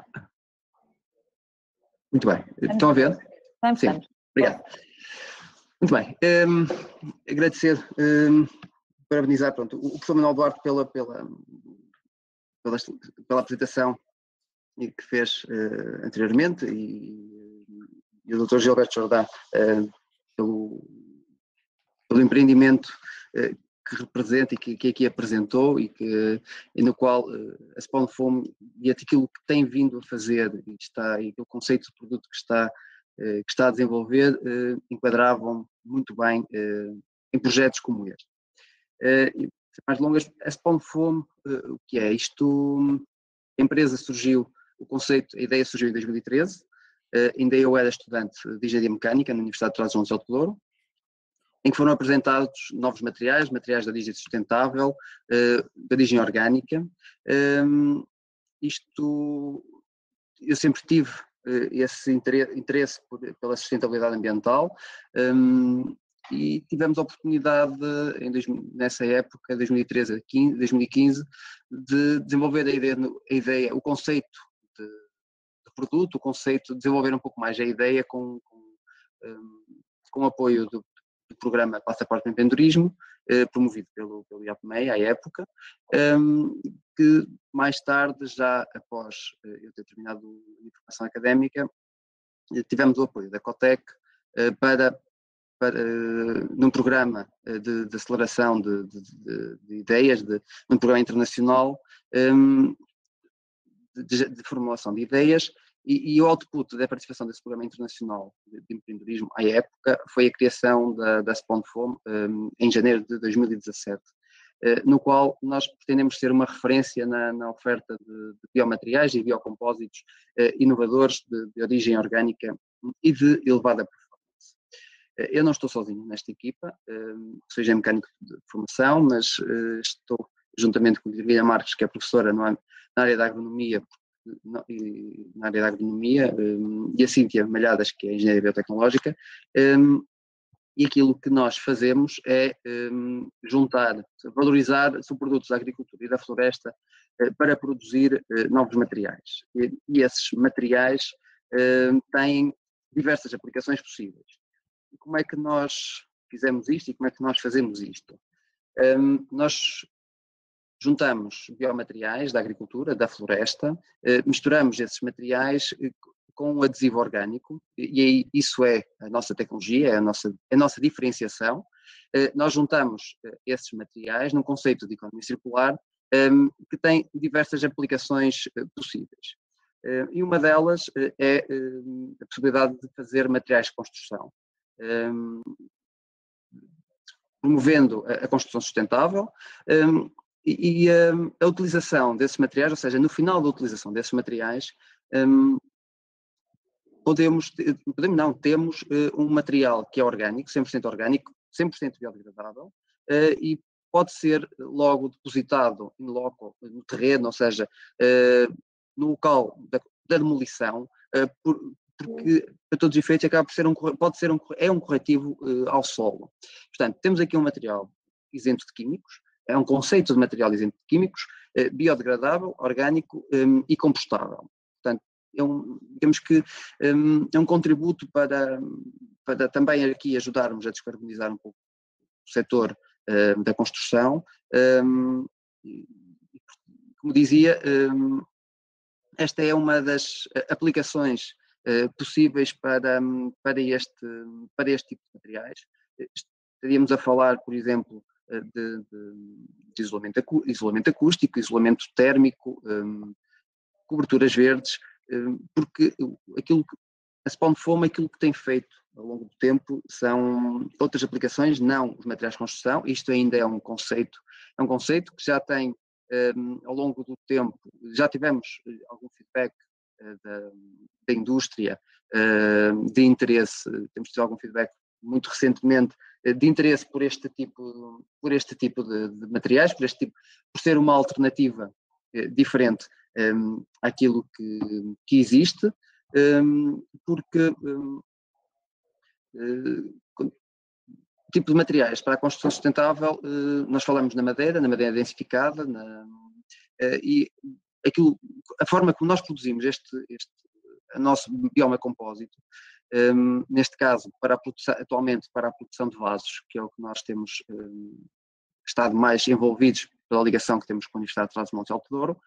Muito bem. Estão a ver?
Estamos.
Obrigado. Muito bem. Agradecer, parabenizar pronto, o professor Manuel Duarte pela apresentação que fez anteriormente e o Dr. Gilberto Jordão pelo empreendimento que representa e que aqui apresentou e no qual a Spawn Foam e aquilo que tem vindo a fazer e o conceito de produto que está a desenvolver enquadravam muito bem em projetos como este. Sem mais longas, a Spawn Foam, o que é? A empresa surgiu, a ideia surgiu em 2013, ainda eu era estudante de Engenharia Mecânica na Universidade de Trás-os-Montes de Douro, em que foram apresentados novos materiais da origem sustentável, da origem orgânica. Eu sempre tive esse interesse pela sustentabilidade ambiental e tivemos a oportunidade, nessa época, 2013 a 2015, de desenvolver o conceito de produto, o conceito de desenvolver um pouco mais a ideia com o apoio do programa Passaporte para o Empreendedorismo, promovido pelo IAPMEI à época, que mais tarde, já após eu ter terminado a minha formação académica, tivemos o apoio da COTEC num programa de aceleração de ideias, num programa internacional de formulação de ideias. E o output da participação desse programa internacional de empreendedorismo, à época, foi a criação da Spawn Foam em janeiro de 2017, no qual nós pretendemos ser uma referência na oferta de biomateriais e biocompósitos inovadores de origem orgânica e de elevada performance. Eu não estou sozinho nesta equipa, sou engenheiro mecânico de formação, mas estou juntamente com a Guilherme Marques, que é professora na área da agronomia, e a Cíntia Malhadas, que é engenheira biotecnológica, e aquilo que nós fazemos é valorizar subprodutos da agricultura e da floresta para produzir novos materiais. E esses materiais têm diversas aplicações possíveis. E como é que nós fizemos isto e como é que nós fazemos isto? Nós juntamos biomateriais da agricultura, da floresta, misturamos esses materiais com um adesivo orgânico, e aí isso é a nossa tecnologia, é a nossa diferenciação. Nós juntamos esses materiais num conceito de economia circular que tem diversas aplicações possíveis. E uma delas é a possibilidade de fazer materiais de construção, promovendo a construção sustentável, e a utilização desses materiais, ou seja, no final da utilização desses materiais, temos um material que é orgânico, 100% biodegradável, e pode ser logo depositado in loco, no terreno, ou seja, no local da demolição, porque, para todos os efeitos, acaba por ser um corretivo ao solo. Portanto, temos aqui um material isento de químicos, é um conceito de material isento de químicos, biodegradável, orgânico e compostável. Portanto, digamos que é um contributo para também aqui ajudarmos a descarbonizar um pouco o setor da construção. Como dizia, esta é uma das aplicações possíveis para este tipo de materiais. Estaríamos a falar, por exemplo, de isolamento acústico, isolamento térmico, coberturas verdes, porque a Spawn Foam, aquilo que tem feito ao longo do tempo são outras aplicações, não os materiais de construção. Isto ainda é um conceito que já tem, ao longo do tempo, já tivemos algum feedback da indústria de interesse, temos tido algum feedback muito recentemente de interesse por este tipo de materiais, por ser uma alternativa diferente àquilo que existe, porque tipo de materiais para a construção sustentável, nós falamos na madeira densificada, e a forma como nós produzimos o nosso bioma compósito, neste caso, atualmente para a produção de vasos, que é o que nós temos estado mais envolvidos pela ligação que temos com a Universidade de Trás-os-Montes de Alto Douro,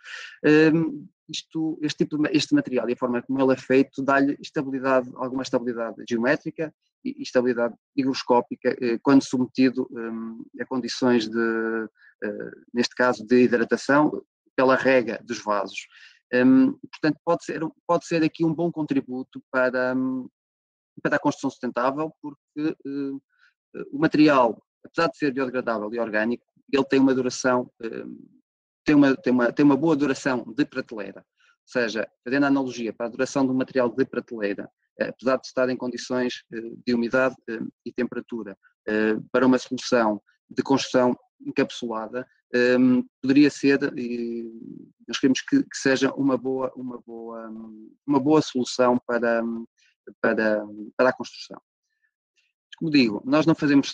este material e a forma como ele é feito dá-lhe alguma estabilidade geométrica e estabilidade higroscópica quando submetido a condições neste caso, de hidratação pela rega dos vasos. Portanto, pode ser aqui um bom contributo para a construção sustentável, porque o material, apesar de ser biodegradável e orgânico, ele tem uma duração, tem uma boa duração de prateleira. Ou seja, fazendo a analogia para a duração de um material de prateleira, apesar de estar em condições de umidade e temperatura, para uma solução de construção encapsulada, poderia ser, nós queremos que seja uma boa solução para a construção. Como digo, nós não fazemos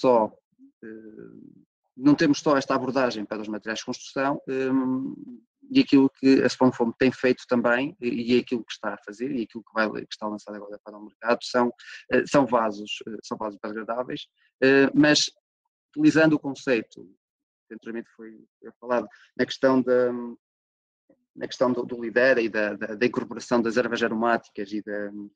não temos só esta abordagem para os materiais de construção, e aquilo que a Spawn Foam tem feito também, e aquilo que está a fazer, e aquilo que está lançado agora para o mercado, são vasos biodegradáveis, mas utilizando o conceito que anteriormente foi falado, na questão do lidera e da incorporação das ervas aromáticas e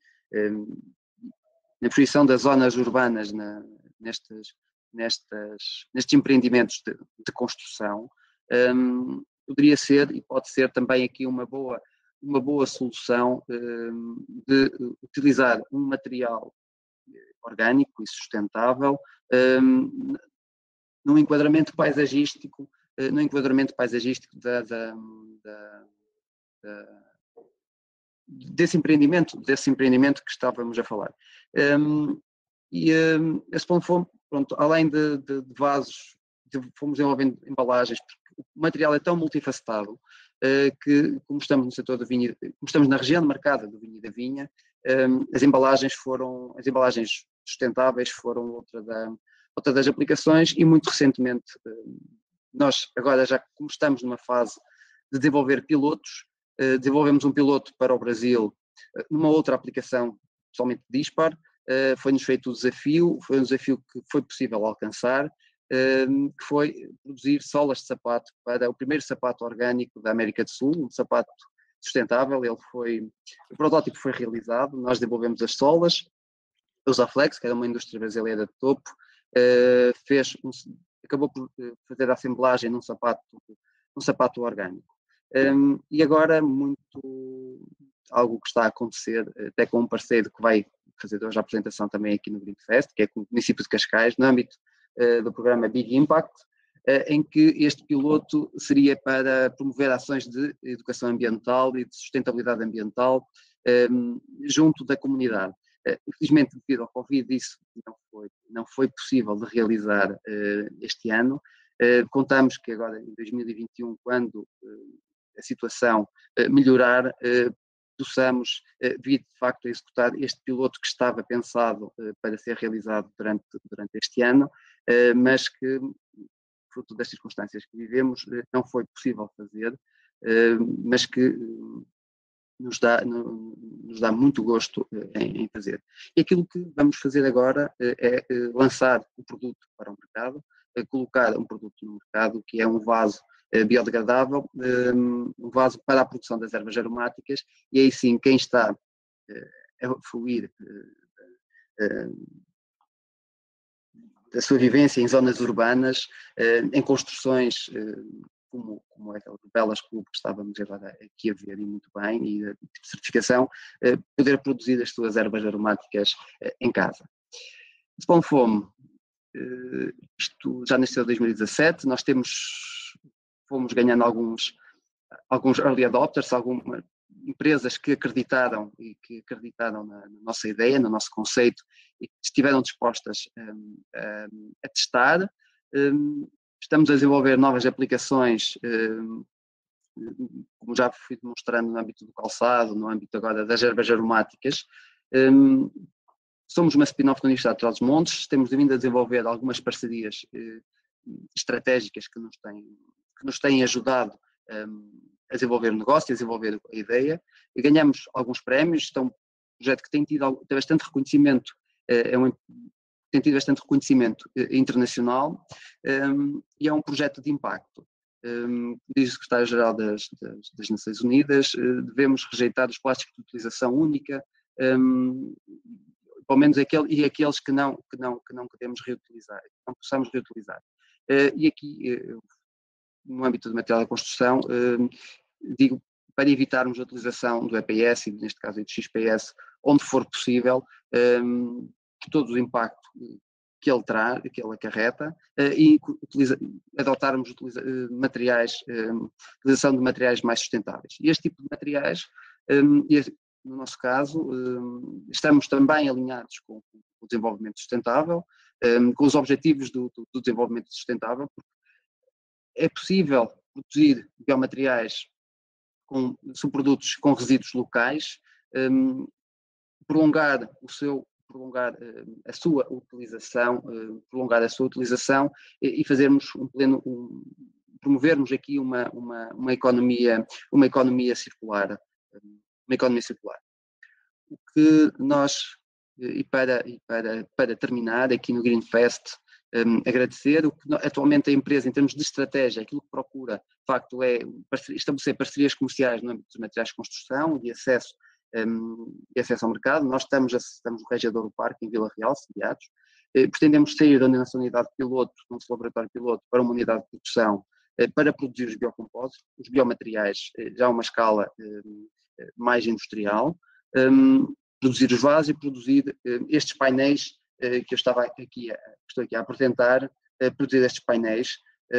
na definição das zonas urbanas nestes empreendimentos de construção, poderia ser e pode ser também aqui uma boa solução de utilizar um material orgânico e sustentável num enquadramento paisagístico desse empreendimento que estávamos a falar. A Spawn Foam, pronto, além de vasos, fomos desenvolvendo embalagens, porque o material é tão multifacetado que, como estamos no setor do vinho, como estamos na região marcada do vinho e da vinha, as embalagens sustentáveis foram outra das aplicações, e muito recentemente nós agora, já como estamos numa fase de desenvolver pilotos, desenvolvemos um piloto para o Brasil numa outra aplicação totalmente dispar. Foi-nos feito foi um desafio que foi possível alcançar, que foi produzir solas de sapato para o primeiro sapato orgânico da América do Sul, um sapato sustentável. O protótipo foi realizado, nós desenvolvemos as solas. A Usaflex, que era uma indústria brasileira de topo, acabou por fazer a assemblagem num sapato orgânico. E agora algo que está a acontecer, até com um parceiro que vai fazer hoje a apresentação também aqui no Greenfest, que é com o município de Cascais, no âmbito do programa Big Impact, em que este piloto seria para promover ações de educação ambiental e de sustentabilidade ambiental junto da comunidade. Infelizmente, devido ao Covid, isso não foi possível de realizar este ano. Contamos que agora, em 2021, quando a situação melhorar, possamos vir, de facto, a executar este piloto que estava pensado para ser realizado durante este ano, mas que, fruto das circunstâncias que vivemos, não foi possível fazer, mas que nos dá muito gosto em fazer. E aquilo que vamos fazer agora é lançar um produto para o mercado, colocar um produto no mercado que é um vaso biodegradável, um vaso para a produção das ervas aromáticas, e aí sim quem está a fruir da sua vivência em zonas urbanas, em construções como aquela do Belas Clube que estávamos agora aqui a ver e muito bem, e a certificação, poder produzir as suas ervas aromáticas em casa. De Pão Fome, isto já nasceu em 2017, nós fomos ganhando alguns early adopters, algumas empresas que acreditaram na nossa ideia, no nosso conceito, e que estiveram dispostas a testar. Estamos a desenvolver novas aplicações, como já fui demonstrando no âmbito do calçado, no âmbito agora das ervas aromáticas. Somos uma spin-off da Universidade de Trás-os-Montes, temos vindo a desenvolver algumas parcerias estratégicas que nos têm ajudado a desenvolver o negócio, a desenvolver a ideia. E ganhamos alguns prémios, um projeto que tem tido bastante reconhecimento, tem tido bastante reconhecimento internacional, e é um projeto de impacto. Diz o Secretário-Geral das Nações Unidas, devemos rejeitar os plásticos de utilização única, pelo menos aqueles que não podemos reutilizar, que não possamos reutilizar. E aqui, no âmbito do material da construção, digo, para evitarmos a utilização do EPS e, neste caso, do XPS, onde for possível, por todo o impacto que ele traz, que ele acarreta, e adotarmos utilização de materiais mais sustentáveis. E este tipo de materiais, no nosso caso, estamos também alinhados com o desenvolvimento sustentável, com os objetivos do desenvolvimento sustentável, porque é possível produzir biomateriais com subprodutos com resíduos locais, prolongar a sua utilização, e fazermos promovermos aqui uma economia circular, O que nós, e para terminar aqui no Greenfest, agradecer o que atualmente a empresa, em termos de estratégia, aquilo que procura, de facto, é estabelecer parcerias comerciais no âmbito dos materiais de construção e acesso ao mercado. Nós estamos no Regiador do Parque, em Vila Real, sediados. Pretendemos sair da nossa unidade piloto, nosso laboratório piloto, para uma unidade de produção para produzir os biocompósitos, os biomateriais, já a uma escala mais industrial, produzir os vasos e produzir estes painéis que estou aqui a apresentar, produzir estes painéis.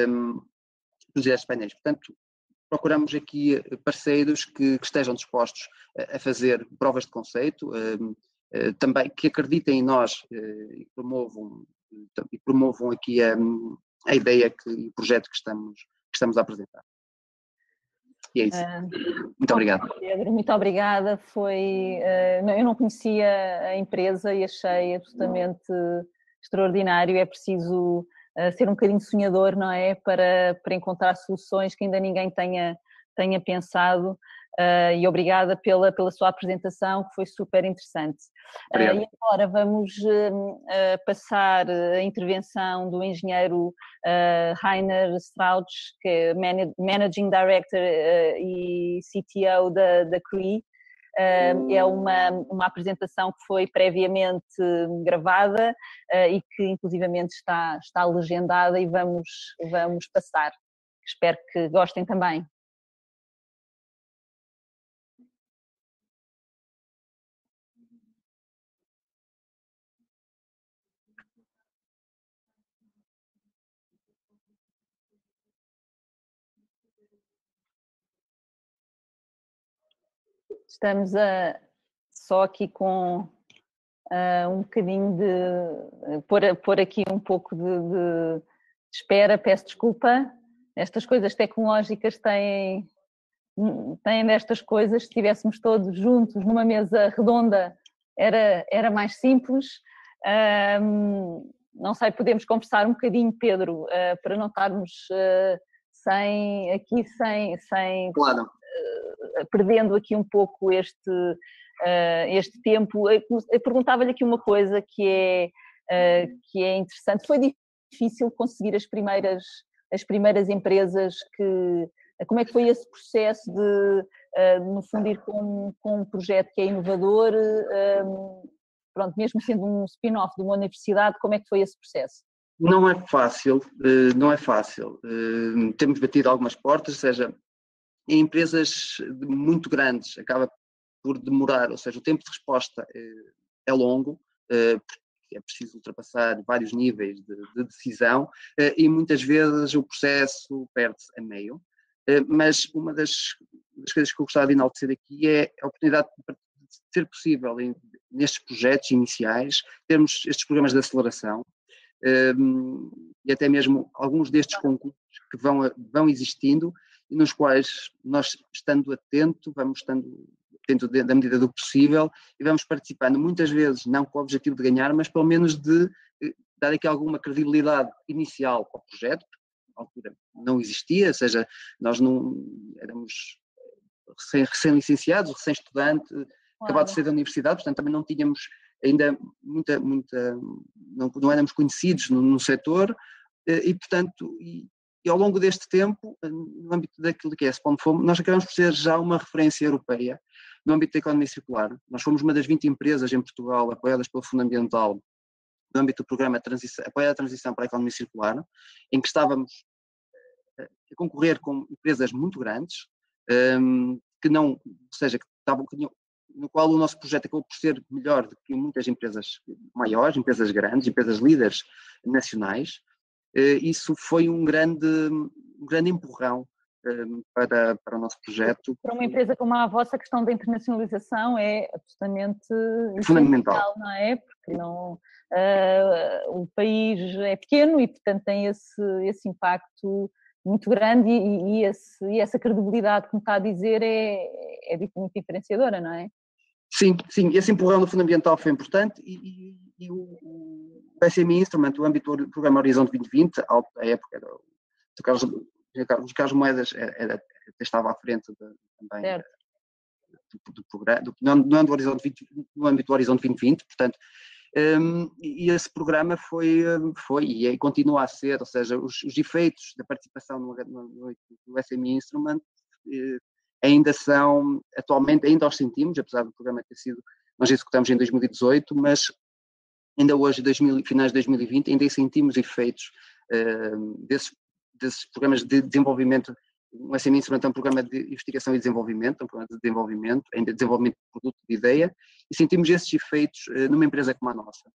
Portanto, procuramos aqui parceiros que estejam dispostos a fazer provas de conceito, também que acreditem em nós e promovam aqui a ideia e o projeto que estamos a apresentar. E é isso. Muito obrigado.
Pedro, muito obrigada. Eu não conhecia a empresa e achei absolutamente extraordinário. É preciso ser um bocadinho sonhador, não é? Para encontrar soluções que ainda ninguém tenha pensado. E obrigada pela sua apresentação, que foi super interessante. E agora vamos passar a intervenção do engenheiro Rainer Strauch, que é Managing Director e CTO da CREE. É uma apresentação que foi previamente gravada e que inclusivamente está legendada, e vamos passar. Espero que gostem também. Estamos a só aqui com um bocadinho de... pôr aqui um pouco de espera, peço desculpa. Estas coisas tecnológicas têm destas coisas. Se estivéssemos todos juntos numa mesa redonda era mais simples. Não sei, podemos conversar um bocadinho, Pedro, para não estarmos sem
Claro.
Perdendo aqui um pouco este tempo. Eu perguntava-lhe aqui uma coisa que é interessante. Foi difícil conseguir as primeiras empresas como é que foi esse processo de no fundo ir com um projeto que é inovador, pronto, mesmo sendo um spin-off de uma universidade, como é que foi esse processo?
Não é fácil, não é fácil. Temos batido algumas portas, ou seja, em empresas muito grandes acaba por demorar, ou seja, o tempo de resposta é longo, porque é preciso ultrapassar vários níveis de decisão e muitas vezes o processo perde-se a meio. Mas uma das coisas que eu gostava de enaltecer aqui é a oportunidade de ser possível nestes projetos iniciais, termos estes programas de aceleração e até mesmo alguns destes concursos que vão existindo e nos quais nós, estando atento, vamos estando atento da medida do possível e vamos participando, muitas vezes não com o objetivo de ganhar, mas pelo menos de dar aqui alguma credibilidade inicial ao projeto. Na altura não existia, ou seja, nós não éramos recém-licenciados, recém-estudante, acabado de sair da universidade, portanto também não tínhamos ainda não éramos conhecidos no setor e portanto, e ao longo deste tempo, no âmbito daquilo que é Spawn Foam, nós acabamos por ser já uma referência europeia no âmbito da economia circular. Nós fomos uma das 20 empresas em Portugal apoiadas pelo Fundo Ambiental no âmbito do programa Apoiar a Transição para a Economia Circular, em que estávamos a concorrer com empresas muito grandes, que não, ou seja, no qual o nosso projeto acabou por ser melhor do que muitas empresas maiores, empresas grandes, empresas líderes nacionais. Isso foi um grande empurrão para o nosso projeto.
Para uma empresa como a vossa, a questão da internacionalização é absolutamente
fundamental,
não é? Porque o país é pequeno e, portanto, tem esse impacto muito grande e essa credibilidade, como está a dizer, é muito diferenciadora, não é?
Sim, esse empurrão do Fundo Ambiental foi importante e o SME Instrument, o âmbito do programa Horizonte 2020, à época era o Carlos Moedas estava à frente também do programa, no âmbito do Horizonte 2020, portanto, e esse programa foi e continua a ser, ou seja, os efeitos da participação no SME Instrument ainda atualmente ainda os sentimos, apesar do programa ter sido, nós executamos em 2018, mas ainda hoje, finais de 2020, ainda sentimos efeitos desses programas de desenvolvimento. O SME Instrument é um programa de investigação e desenvolvimento, um programa de desenvolvimento, ainda desenvolvimento de produto, de ideia, e sentimos esses efeitos numa empresa como a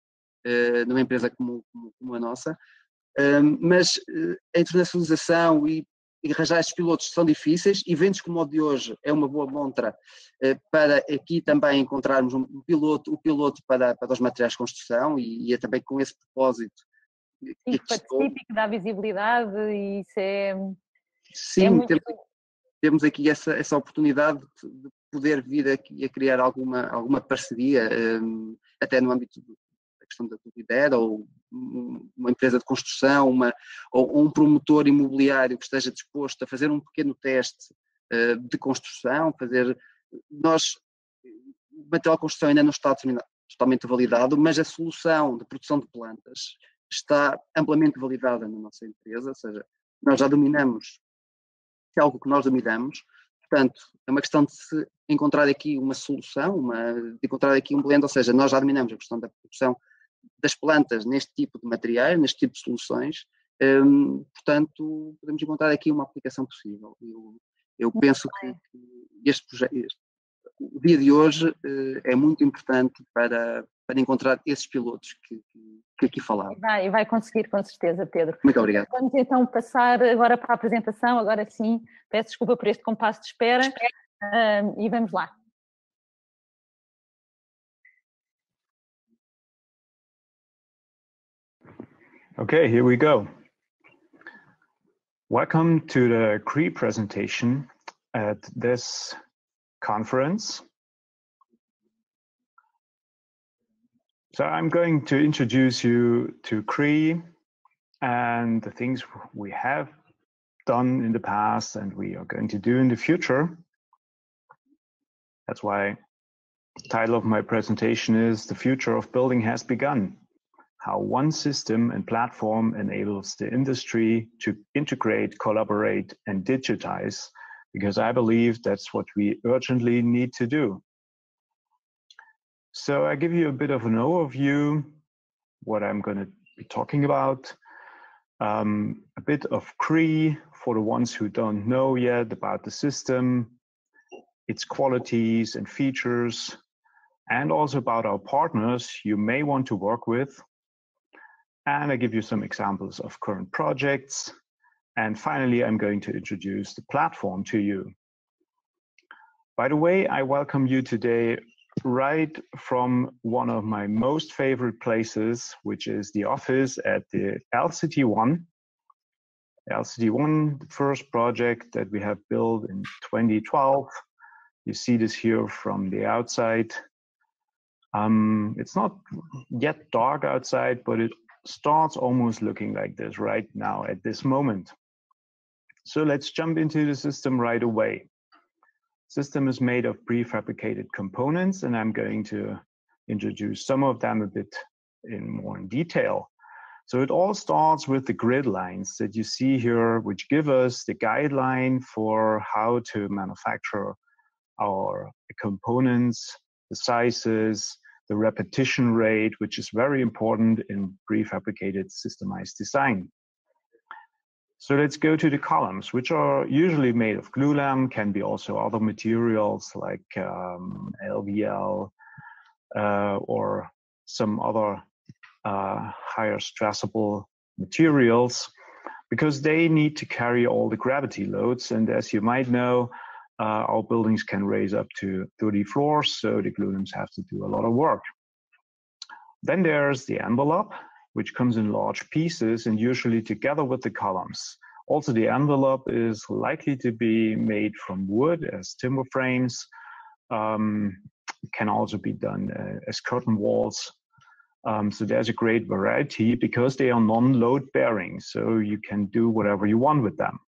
nossa, mas a internacionalização e arranjar estes pilotos são difíceis. Eventos como o de hoje é uma boa montra para aqui também encontrarmos o piloto para os materiais de construção e é também com esse propósito.
Sim, que participe, que dá visibilidade e isso é...
Sim, muito... temos aqui essa oportunidade de poder vir aqui a criar alguma parceria, até no âmbito da questão da IDER, ou uma empresa de construção, ou um promotor imobiliário que esteja disposto a fazer um pequeno teste de construção, o material de construção ainda não está totalmente validado, mas a solução de produção de plantas está amplamente validada na nossa empresa, ou seja, nós já dominamos, é algo que nós dominamos, portanto, é uma questão de se encontrar aqui uma solução, de encontrar aqui um blend, ou seja, nós já dominamos a questão da produção das plantas neste tipo de materiais, neste tipo de soluções, portanto, podemos encontrar aqui uma aplicação possível. Eu penso que o dia de hoje é muito importante para encontrar esses pilotos que aqui falava.
E vai conseguir, com certeza, Pedro.
Muito obrigado.
Vamos então passar agora para a apresentação, agora sim, peço desculpa por este compasso de espera, e vamos lá.
Okay, here we go. Welcome to the Cree presentation at this conference. So I'm going to introduce you to Cree and the things we have done in the past and we are going to do in the future. That's why the title of my presentation is The Future of Building Has Begun. How one system and platform enables the industry to integrate, collaborate, and digitize, because I believe that's what we urgently need to do. So I give you a bit of an overview, what I'm going to be talking about, a bit of Cree for the ones who don't know yet about the system, its qualities and features, and also about our partners you may want to work with. And I give you some examples of current projects. And finally, I'm going to introduce the platform to you. By the way, I welcome you today right from one of my most favorite places, which is the office at the LCT1. LCT1, the first project that we have built in 2012. You see this here from the outside. It's not yet dark outside, but it starts almost looking like this right now at this moment. So let's jump into the system right away. System is made of prefabricated components, and I'm going to introduce some of them a bit more in detail. So it all starts with the grid lines that you see here, which give us the guideline for how to manufacture our components, the sizes, the repetition rate, which is very important in prefabricated systemized design. So let's go to the columns, which are usually made of glulam, can be also other materials like LVL or some other higher stressable materials, because they need to carry all the gravity loads. And as you might know, our buildings can raise up to 30 floors, so the glulams have to do a lot of work. Then there's the envelope, which comes in large pieces and usually together with the columns. Also, the envelope is likely to be made from wood as timber frames. It can also be done as curtain walls. So there's a great variety because they are non-load bearing, so you can do whatever you want with them.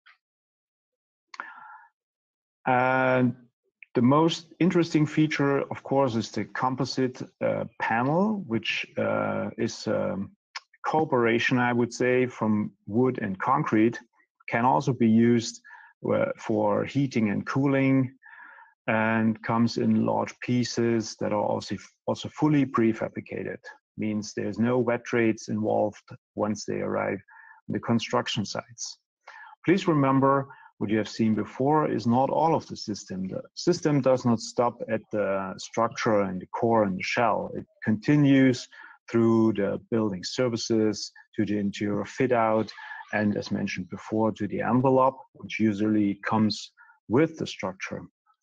And the most interesting feature, of course, is the composite panel, which is a cooperation, I would say, from wood and concrete. Can also be used for heating and cooling, and comes in large pieces that are also fully prefabricated. Means there's no wet trades involved once they arrive in the construction sites. Please remember, what you have seen before is not all of the system. The system does not stop at the structure and the core and the shell. It continues through the building services, to the interior fit out, and as mentioned before, to the envelope, which usually comes with the structure.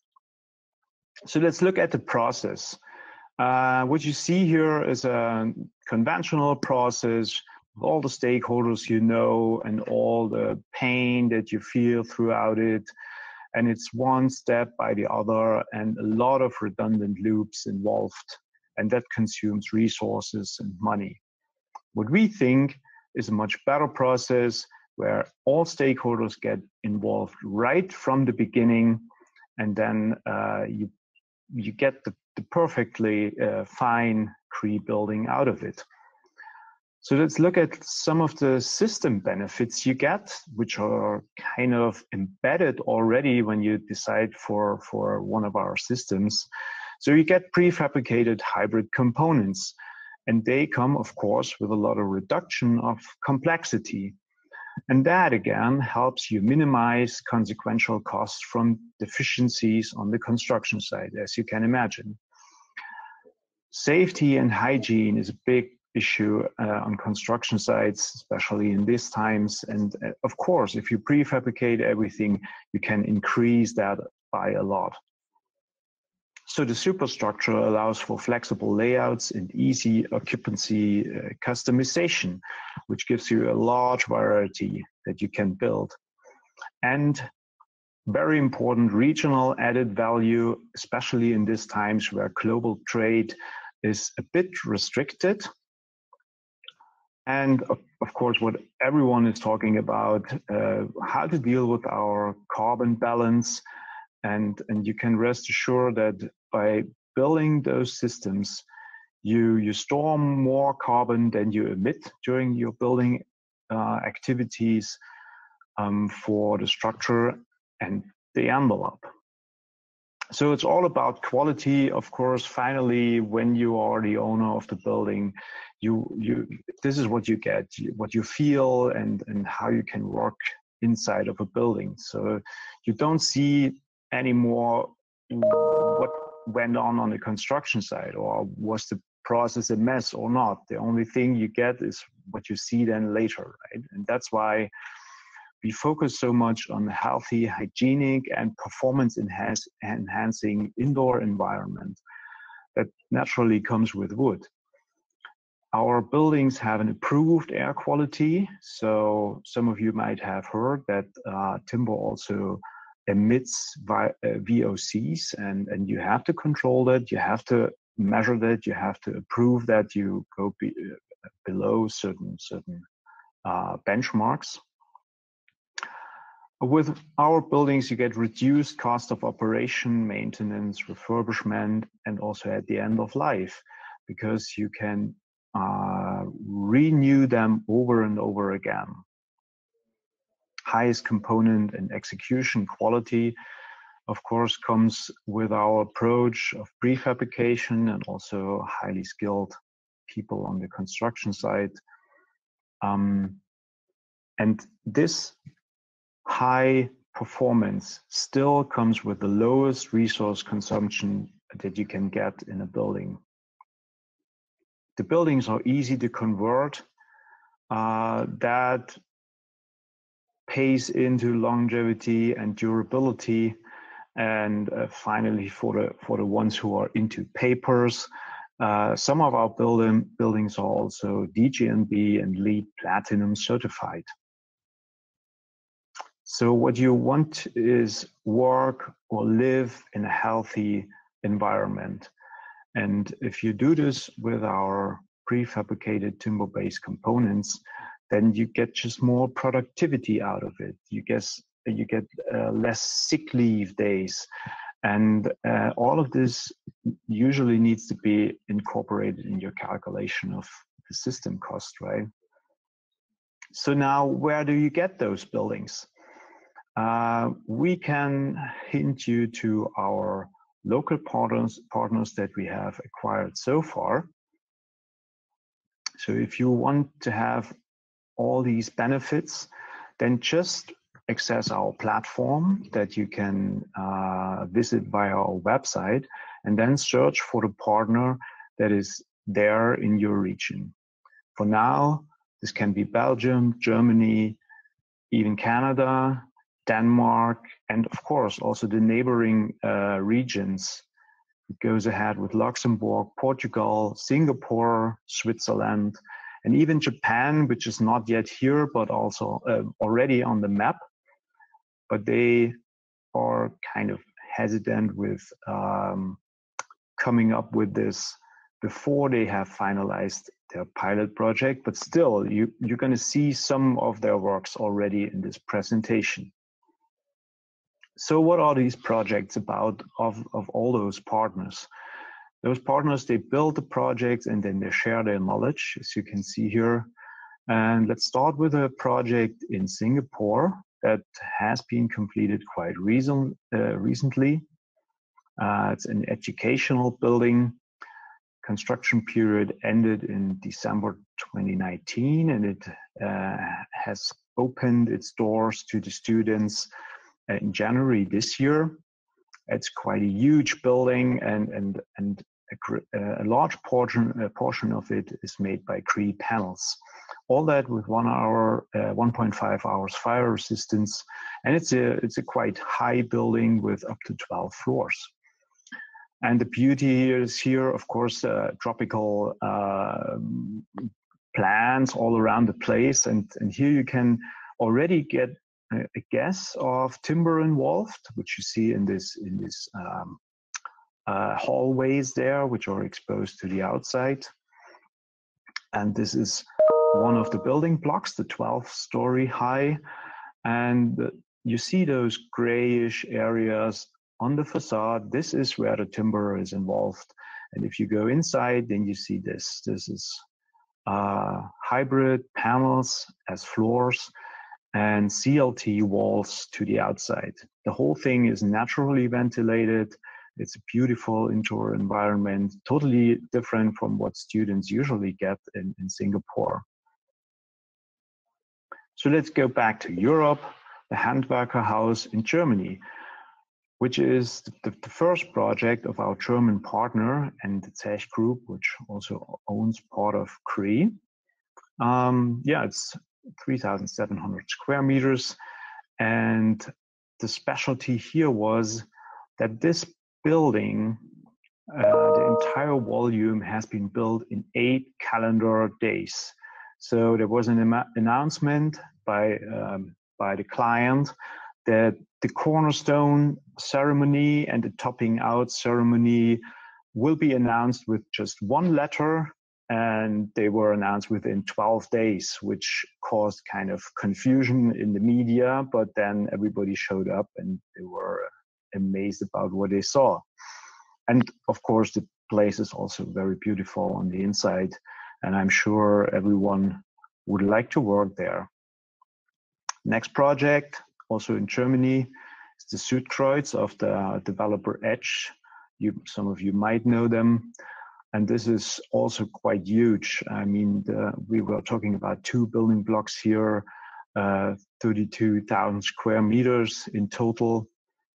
So let's look at the process. What you see here is a conventional process with all the stakeholders you know and all the pain that you feel throughout it. And it's one step by the other and a lot of redundant loops involved. And that consumes resources and money. What we think is a much better process where all stakeholders get involved right from the beginning, and then you get the perfectly fine Cree building out of it. So let's look at some of the system benefits you get, which are kind of embedded already when you decide for one of our systems. So you get prefabricated hybrid components, and they come, of course, with a lot of reduction of complexity. And that, again, helps you minimize consequential costs from deficiencies on the construction site, as you can imagine. Safety and hygiene is a big issue on construction sites, especially in these times. And of course, if you prefabricate everything, you can increase that by a lot. So the superstructure allows for flexible layouts and easy occupancy customization, which gives you a large variety that you can build. And very important, regional added value, especially in these times where global trade is a bit restricted. And of course, what everyone is talking about, how to deal with our carbon balance. And you can rest assured that by building those systems, you store more carbon than you emit during your building activities for the structure and the envelope. So it's all about quality. Of course, finally, when you are the owner of the building, this is what you get, what you feel, and how you can work inside of a building. So you don't see anymore what went on the construction side, or was the process a mess or not. The only thing you get is what you see then later, right? And that's why we focus so much on healthy, hygienic, and performance enhancing indoor environment that naturally comes with wood. Our buildings have an improved air quality. So some of you might have heard that timber also emits VOCs, and you have to control that, you have to measure that, you have to approve that you go below certain benchmarks. With our buildings, you get reduced cost of operation, maintenance, refurbishment, and also at the end of life, because you can renew them over and over again. Highest component and execution quality, of course, comes with our approach of prefabrication and also highly skilled people on the construction site. And this high performance still comes with the lowest resource consumption that you can get in a building. The buildings are easy to convert. That pays into longevity and durability. And finally, for the ones who are into papers, some of our buildings are also DGNB and LEED Platinum certified. So what you want is work or live in a healthy environment. And if you do this with our prefabricated timber-based components, then you get just more productivity out of it. You get less sick leave days. And all of this usually needs to be incorporated in your calculation of the system cost, right? So now, where do you get those buildings? We can hint you to our local partners that we have acquired so far. So if you want to have all these benefits, then just access our platform that you can visit via our website, and then search for the partner that is there in your region. For now, this can be Belgium, Germany, even Canada, Denmark, and of course also the neighboring regions. It goes ahead with Luxembourg, Portugal, Singapore, Switzerland, and even Japan, which is not yet here, but also already on the map. But they are kind of hesitant with coming up with this before they have finalized their pilot project. But still, you're going to see some of their works already in this presentation. So what are these projects about of all those partners? Those partners, they build the projects and then they share their knowledge, as you can see here. And let's start with a project in Singapore that has been completed quite recently. It's an educational building. Construction period ended in December 2019, and it has opened its doors to the students in January this year. It's quite a huge building, and a large portion of it is made by Cree panels. All that with 1.5 hours fire resistance, and it's a quite high building with up to 12 floors. And the beauty is here, of course, tropical plants all around the place. And here you can already get a guess of timber involved, which you see in this hallways there, which are exposed to the outside. And this is one of the building blocks, the 12-story high. And you see those grayish areas on the facade. This is where the timber is involved. And if you go inside, then you see this. This is hybrid panels as floors and CLT walls to the outside. The whole thing is naturally ventilated. It's a beautiful indoor environment, totally different from what students usually get in Singapore. So let's go back to Europe, the Handwerker House in Germany, which is the first project of our German partner and the Zech Group, which also owns part of Cree. Yeah, it's 3,700 square meters. And the specialty here was that this building, the entire volume has been built in 8 calendar days. So there was an announcement by the client that the cornerstone ceremony and the topping out ceremony will be announced with just one letter, and they were announced within 12 days, which caused kind of confusion in the media, but then everybody showed up and they were amazed about what they saw. And of course, the place is also very beautiful on the inside, and I'm sure everyone would like to work there. Next project, also in Germany, is the Südkreuz of the developer Edge. Some of you might know them. And this is also quite huge. I mean, we were talking about 2 building blocks here, 32,000 square meters in total.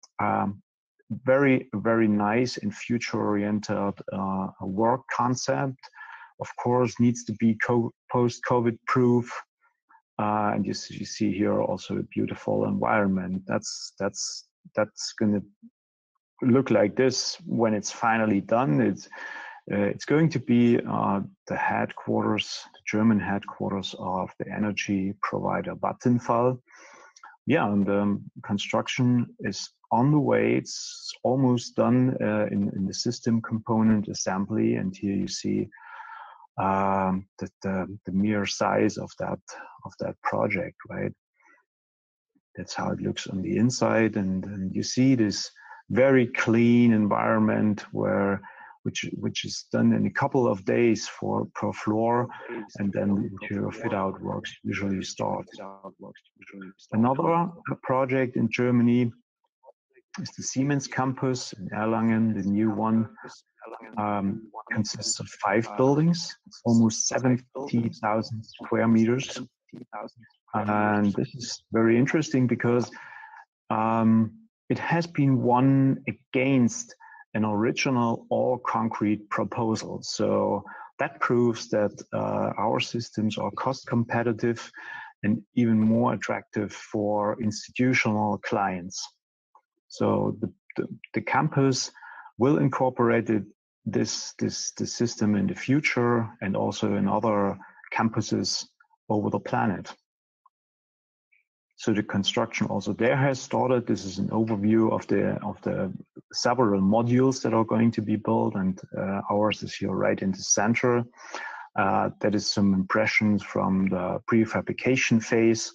Very, very nice and future-oriented work concept. Of course, needs to be post-COVID proof. And you see here also a beautiful environment. That's going to look like this when it's finally done. It's going to be the headquarters, the German headquarters of the energy provider Vattenfall. Yeah, and construction is on the way. It's almost done in the system component assembly. And here you see the mere size of that project, right? That's how it looks on the inside, and you see this very clean environment which is done in a couple of days per floor, and then the interior fit out works usually start. Another project in Germany is the Siemens campus in Erlangen, the new one. Consists of 5 buildings, almost 70,000 square meters. And this is very interesting because it has been won against an original all-concrete proposal. So that proves that our systems are cost competitive and even more attractive for institutional clients. So the campus will incorporate this system in the future and also in other campuses over the planet. So the construction also there has started. This is an overview of the several modules that are going to be built, and ours is here right in the center. That is some impressions from the prefabrication phase.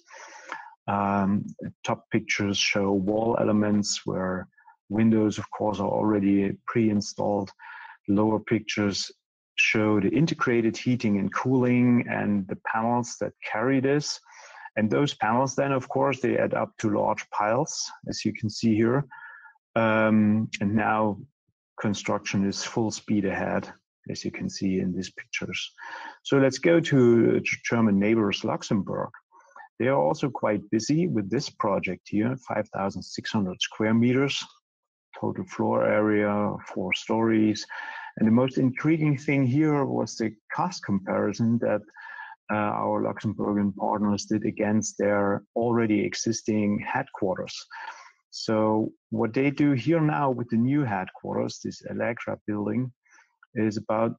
Top pictures show wall elements where windows, of course, are already pre-installed. Lower pictures show the integrated heating and cooling and the panels that carry this. And those panels then, of course, they add up to large piles, as you can see here. And now construction is full speed ahead, as you can see in these pictures. So let's go to German neighbors, Luxembourg. They are also quite busy with this project here, 5,600 square meters, total floor area, 4 stories. And the most intriguing thing here was the cost comparison that our Luxembourgian partners did against their already existing headquarters. So what they do here now with the new headquarters, this Allegra building, is about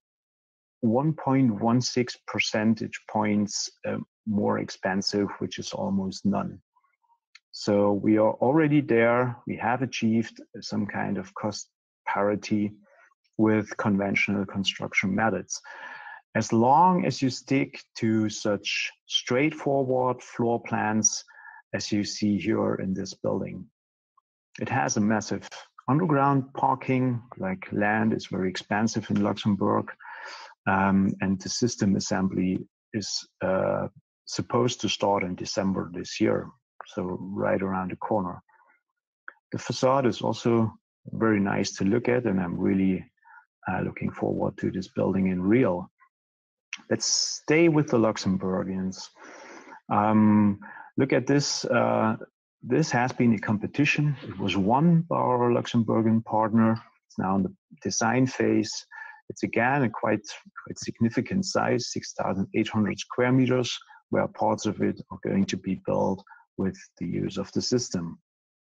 1.16 percentage points more expensive, which is almost none. So we are already there. We have achieved some kind of cost parity with conventional construction methods. As long as you stick to such straightforward floor plans as you see here in this building. It has a massive underground parking, like land is very expensive in Luxembourg, and the system assembly is supposed to start in December this year, so right around the corner. The facade is also very nice to look at, and I'm really looking forward to this building in real. Let's stay with the Luxembourgians. Look at this. This has been a competition. It was won by our Luxembourgian partner. It's now in the design phase. It's again a quite significant size, 6,800 square meters, where parts of it are going to be built with the use of the system.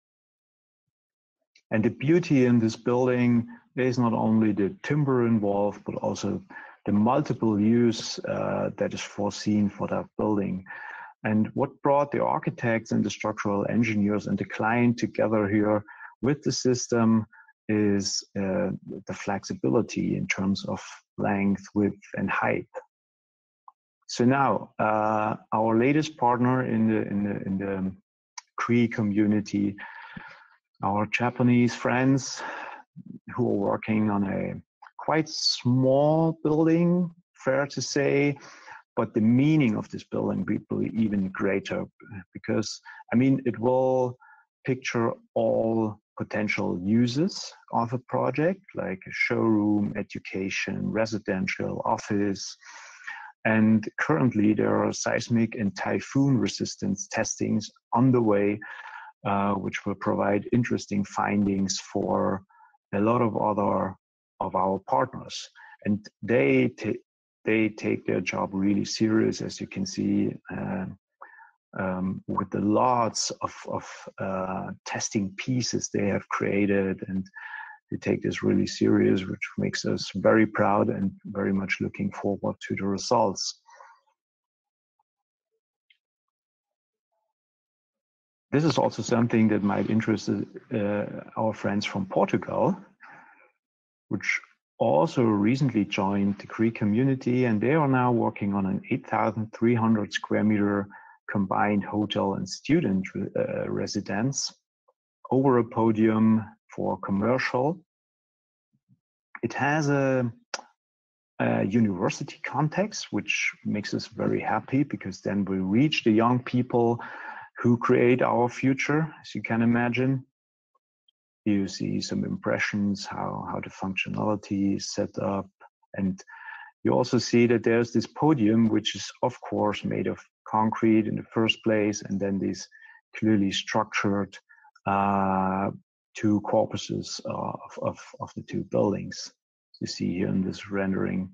And the beauty in this building is not only the timber involved, but also the multiple use that is foreseen for that building. And what brought the architects and the structural engineers and the client together here with the system is the flexibility in terms of length, width, and height. So now, our latest partner in the Cree community, our Japanese friends who are working on a quite small building, fair to say, but the meaning of this building will be even greater, because, I mean, it will picture all potential uses of a project, like a showroom, education, residential, office. And currently there are seismic and typhoon resistance testings underway, which will provide interesting findings for a lot of other of our partners. And they take their job really serious, as you can see, with the lots of testing pieces they have created, and they take this really serious, which makes us very proud and very much looking forward to the results. This is also something that might interest our friends from Portugal, which also recently joined the Cree community, and they are now working on an 8,300 square meter combined hotel and student residence over a podium for commercial. It has a university context, which makes us very happy, because then we reach the young people who create our future, as you can imagine. You see some impressions, how the functionality is set up. And you also see that there's this podium, which is of course made of concrete in the first place, and then these clearly structured two corpuses of the two buildings. You see here in this rendering.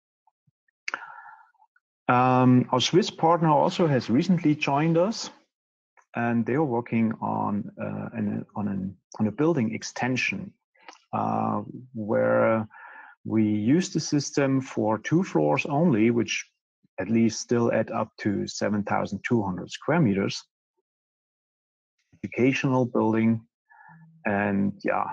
Our Swiss partner also has recently joined us, and they are working on a building extension where we use the system for 2 floors only, which at least still add up to 7,200 square meters. Educational building, and yeah,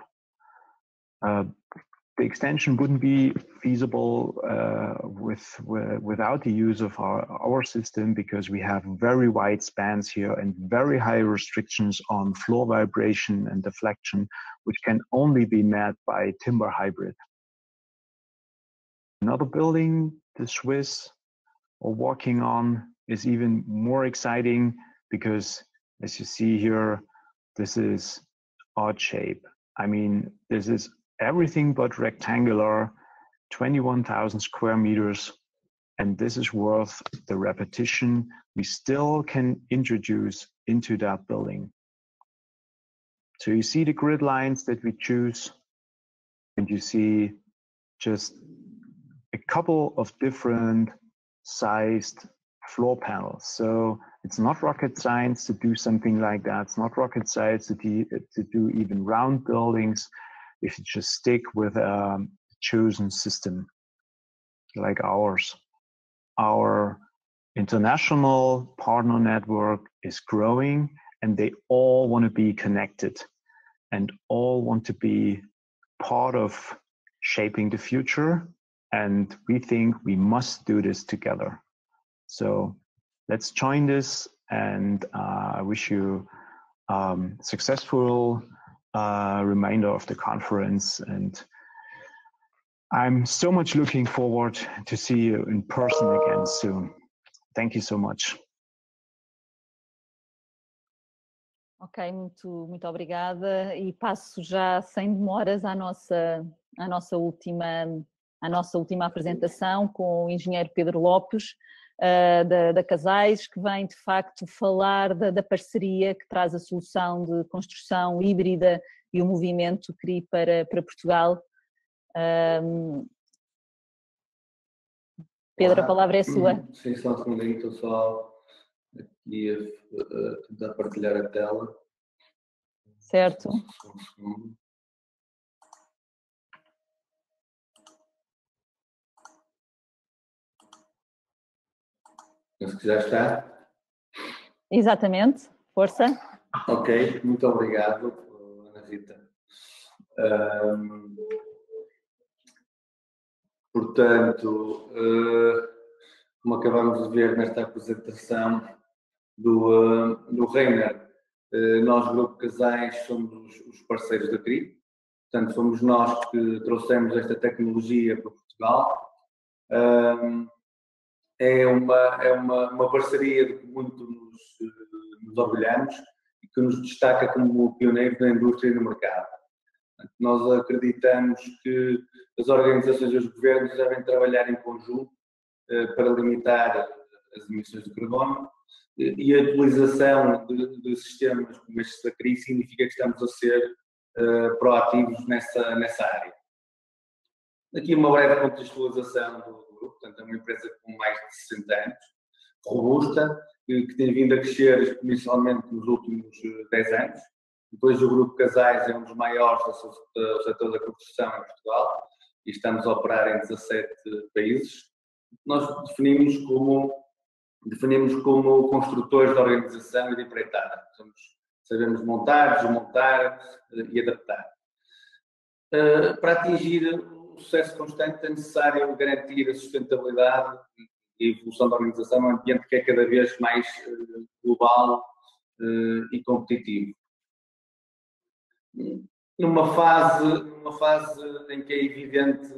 the extension wouldn't be feasible without the use of our system, because we have very wide spans here and very high restrictions on floor vibration and deflection, which can only be met by timber hybrid. Another building the Swiss are working on is even more exciting, because as you see here, this is odd shape. I mean, this is everything but rectangular, 21,000 square meters, and this is worth the repetition we still can introduce into that building. So you see the grid lines that we choose, and you see just a couple of different sized floor panels. So It's not rocket science to do something like that. It's not rocket science to do even round buildings if you just stick with a chosen system like ours. Our international partner network is growing, and they all want to be connected and all want to be part of shaping the future. And we think we must do this together. So let's join this, and I wish you successful remainder of the conference. And I'm so much looking forward to see you in person again soon. Thank you so much.
Ok, muito obrigada, e passo já sem demoras à nossa última apresentação com o engenheiro Pedro Lopes, da Casais, que vem de facto falar da parceria que traz a solução de construção híbrida e o movimento CRI para Portugal. Pedro, a palavra é sua.
Sim, só um segundinho, estou só aqui a tentar partilhar a tela.
Certo.
Só um segundo. Penso que já está.
Exatamente, força.
Ok, muito obrigado, Ana Rita. Portanto, como acabamos de ver nesta apresentação do Reiner, nós, Grupo Casais, somos os parceiros da CRI. Portanto, somos nós que trouxemos esta tecnologia para Portugal. É uma parceria de que muito nos orgulhamos e que nos destaca como pioneiros na indústria e no mercado. Nós acreditamos que as organizações e os governos devem trabalhar em conjunto para limitar as emissões de carbono, e a utilização de sistemas como estes da CRI significa que estamos a ser proativos nessa área. Aqui uma breve contextualização do grupo. Portanto, é uma empresa com mais de 60 anos, robusta, que tem vindo a crescer exponencialmente nos últimos 10 anos. Depois, o Grupo Casais é um dos maiores do setor da construção em Portugal e estamos a operar em 17 países. Nós definimos como construtores de organização e de empreitada. Sabemos montar, desmontar e adaptar. Para atingir um sucesso constante é necessário garantir a sustentabilidade e a evolução da organização num ambiente que é cada vez mais global e competitivo. Numa fase em que é evidente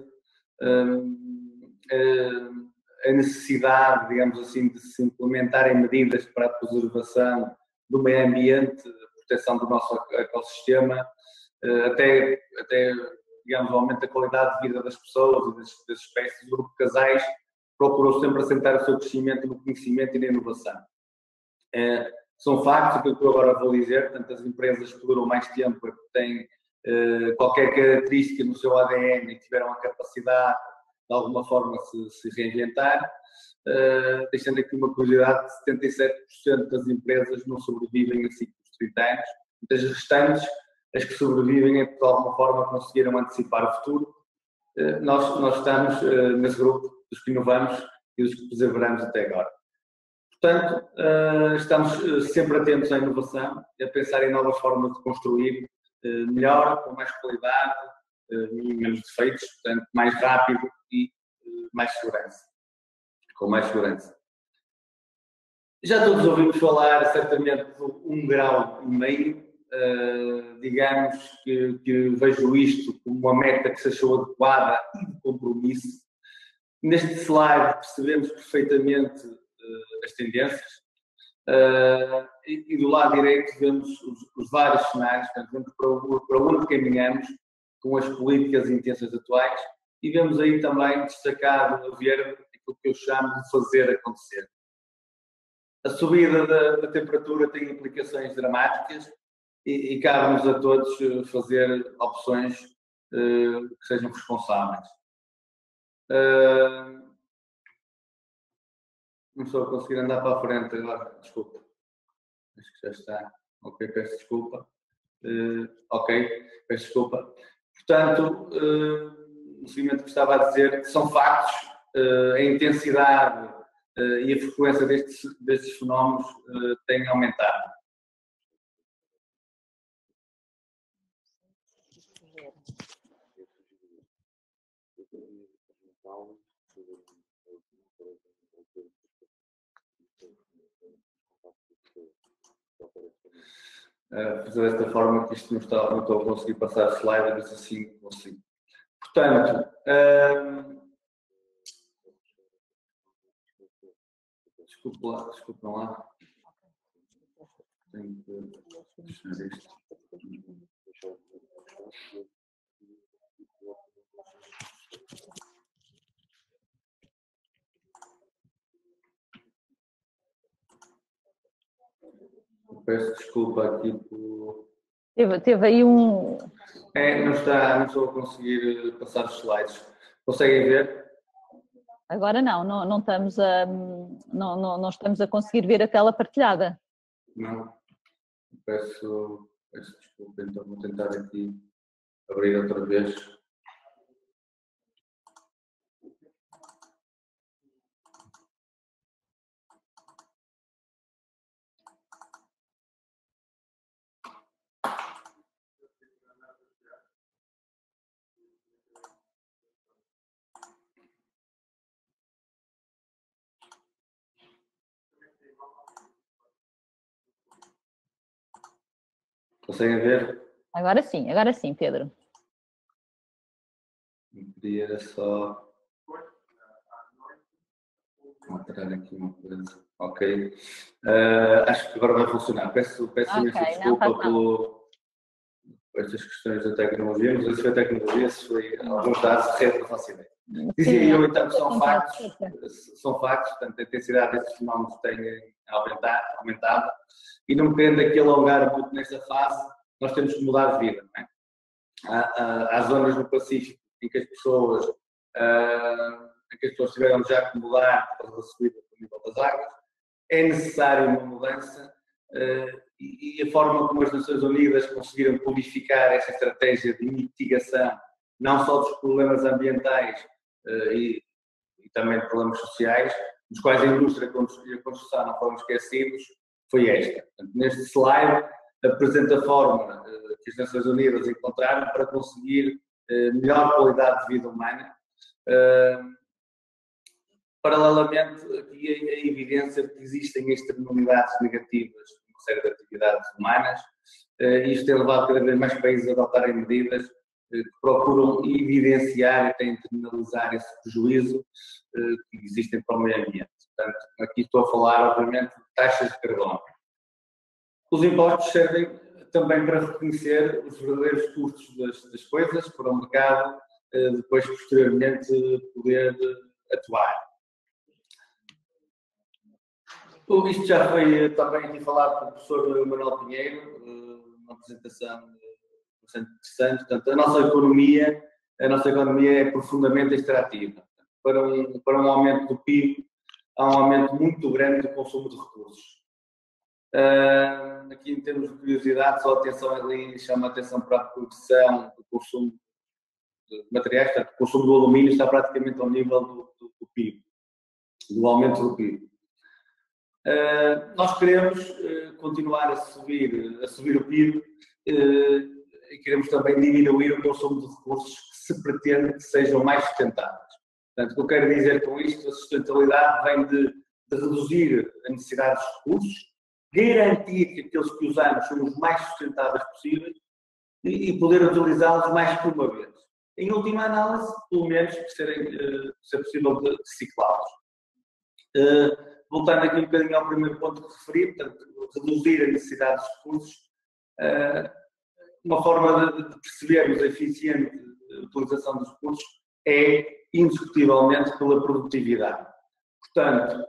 a necessidade, digamos assim, de se implementarem medidas para a preservação do meio ambiente, a proteção do nosso ecossistema, até digamos, o aumento da qualidade de vida das pessoas e das espécies, o Grupo Casais procurou sempre assentar o seu crescimento no conhecimento e na inovação. São factos, aquilo que eu agora vou dizer, portanto, as empresas que duram mais tempo é porque têm qualquer característica no seu ADN e tiveram a capacidade de alguma forma se reinventar, deixando aqui uma curiosidade: 77% das empresas não sobrevivem a ciclos de 30 anos, das restantes, as que sobrevivem é que de alguma forma conseguiram antecipar o futuro. Nós estamos nesse grupo dos que inovamos e dos que perseveramos até agora. Portanto, estamos sempre atentos à inovação, a pensar em novas formas de construir melhor, com mais qualidade, menos defeitos, portanto, mais rápido e mais segurança. Com mais segurança. Já todos ouvimos falar, certamente, do 1,5 grau. Digamos que vejo isto como uma meta que se achou adequada e de compromisso. Neste slide percebemos perfeitamente as tendências e do lado direito vemos os vários cenários, portanto, vemos para onde caminhamos com as políticas e intenções atuais, e vemos aí também destacado a verde aquilo que eu chamo de fazer acontecer. A subida da temperatura tem implicações dramáticas e cabe-nos a todos fazer opções que sejam responsáveis. Não estou a conseguir andar para a frente agora, desculpa. Acho que já está. Ok, peço desculpa. Ok, peço desculpa. Portanto, no seguimento que estava a dizer, são factos, a intensidade e a frequência destes fenómenos têm aumentado. Fazer desta forma que isto não estou a conseguir passar slide, mas assim consigo. Portanto, desculpem lá. Tenho que fechar isto. Peço desculpa aqui por...
Teve aí um...
não estou a conseguir passar os slides. Conseguem ver?
Agora não estamos a conseguir ver a tela partilhada.
Não. Peço desculpa, então vou tentar aqui abrir outra vez. Conseguem ver?
Agora sim, Pedro.
Eu queria só alterar aqui uma coisa. Ok. Acho que agora vai funcionar. Peço imensa desculpa por estas questões da tecnologia. Não sei se foi a tecnologia, se foi alguns dados de rede, não faço ideia. Dizia eu, então, que são factos, portanto, a intensidade desses fenómenos tem aumentado, e não querendo aqui alongar muito nesta fase, nós temos que mudar de vida, não é? Há zonas no Pacífico em que as pessoas tiveram já que mudar para a subida do nível das águas. É necessária uma mudança e a forma como as Nações Unidas conseguiram codificar essa estratégia de mitigação, não só dos problemas ambientais e também de problemas sociais, dos quais a indústria e a construção não foram esquecidos, foi esta. Portanto, neste slide apresenta a forma que as Nações Unidas encontraram para conseguir melhor qualidade de vida humana. Paralelamente, aqui a evidência de que existem externalidades negativas de uma série de atividades humanas, e isto tem levado cada vez mais países a adotarem medidas que procuram evidenciar e até internalizar esse prejuízo que existem para o meio ambiente. Portanto, aqui estou a falar, obviamente, de taxas de carbono. Os impostos servem também para reconhecer os verdadeiros custos das coisas para o mercado, depois, posteriormente, poder atuar. Isto já foi também aqui falado pelo professor Manuel Pinheiro, uma apresentação bastante interessante. Portanto, a nossa economia é profundamente extrativa. Para um aumento do PIB, há um aumento muito grande do consumo de recursos. Aqui, em termos de curiosidade, só atenção ali, chama a atenção para a produção, do consumo de materiais. Portanto, o consumo do alumínio está praticamente ao nível do PIB, do aumento do PIB. Nós queremos continuar a subir o PIB e queremos também diminuir o consumo de recursos que se pretende que sejam mais sustentáveis. Portanto, o que eu quero dizer com isto, a sustentabilidade vem de reduzir a necessidade dos recursos, garantir que aqueles que usamos são os mais sustentáveis possíveis e poder utilizá-los mais que uma vez. Em última análise, pelo menos, ser possível de reciclá-los. Voltando aqui um bocadinho ao primeiro ponto que referi, portanto, reduzir a necessidade dos recursos, uma forma de percebermos a eficiente utilização dos recursos é, indiscutivelmente, pela produtividade. Portanto,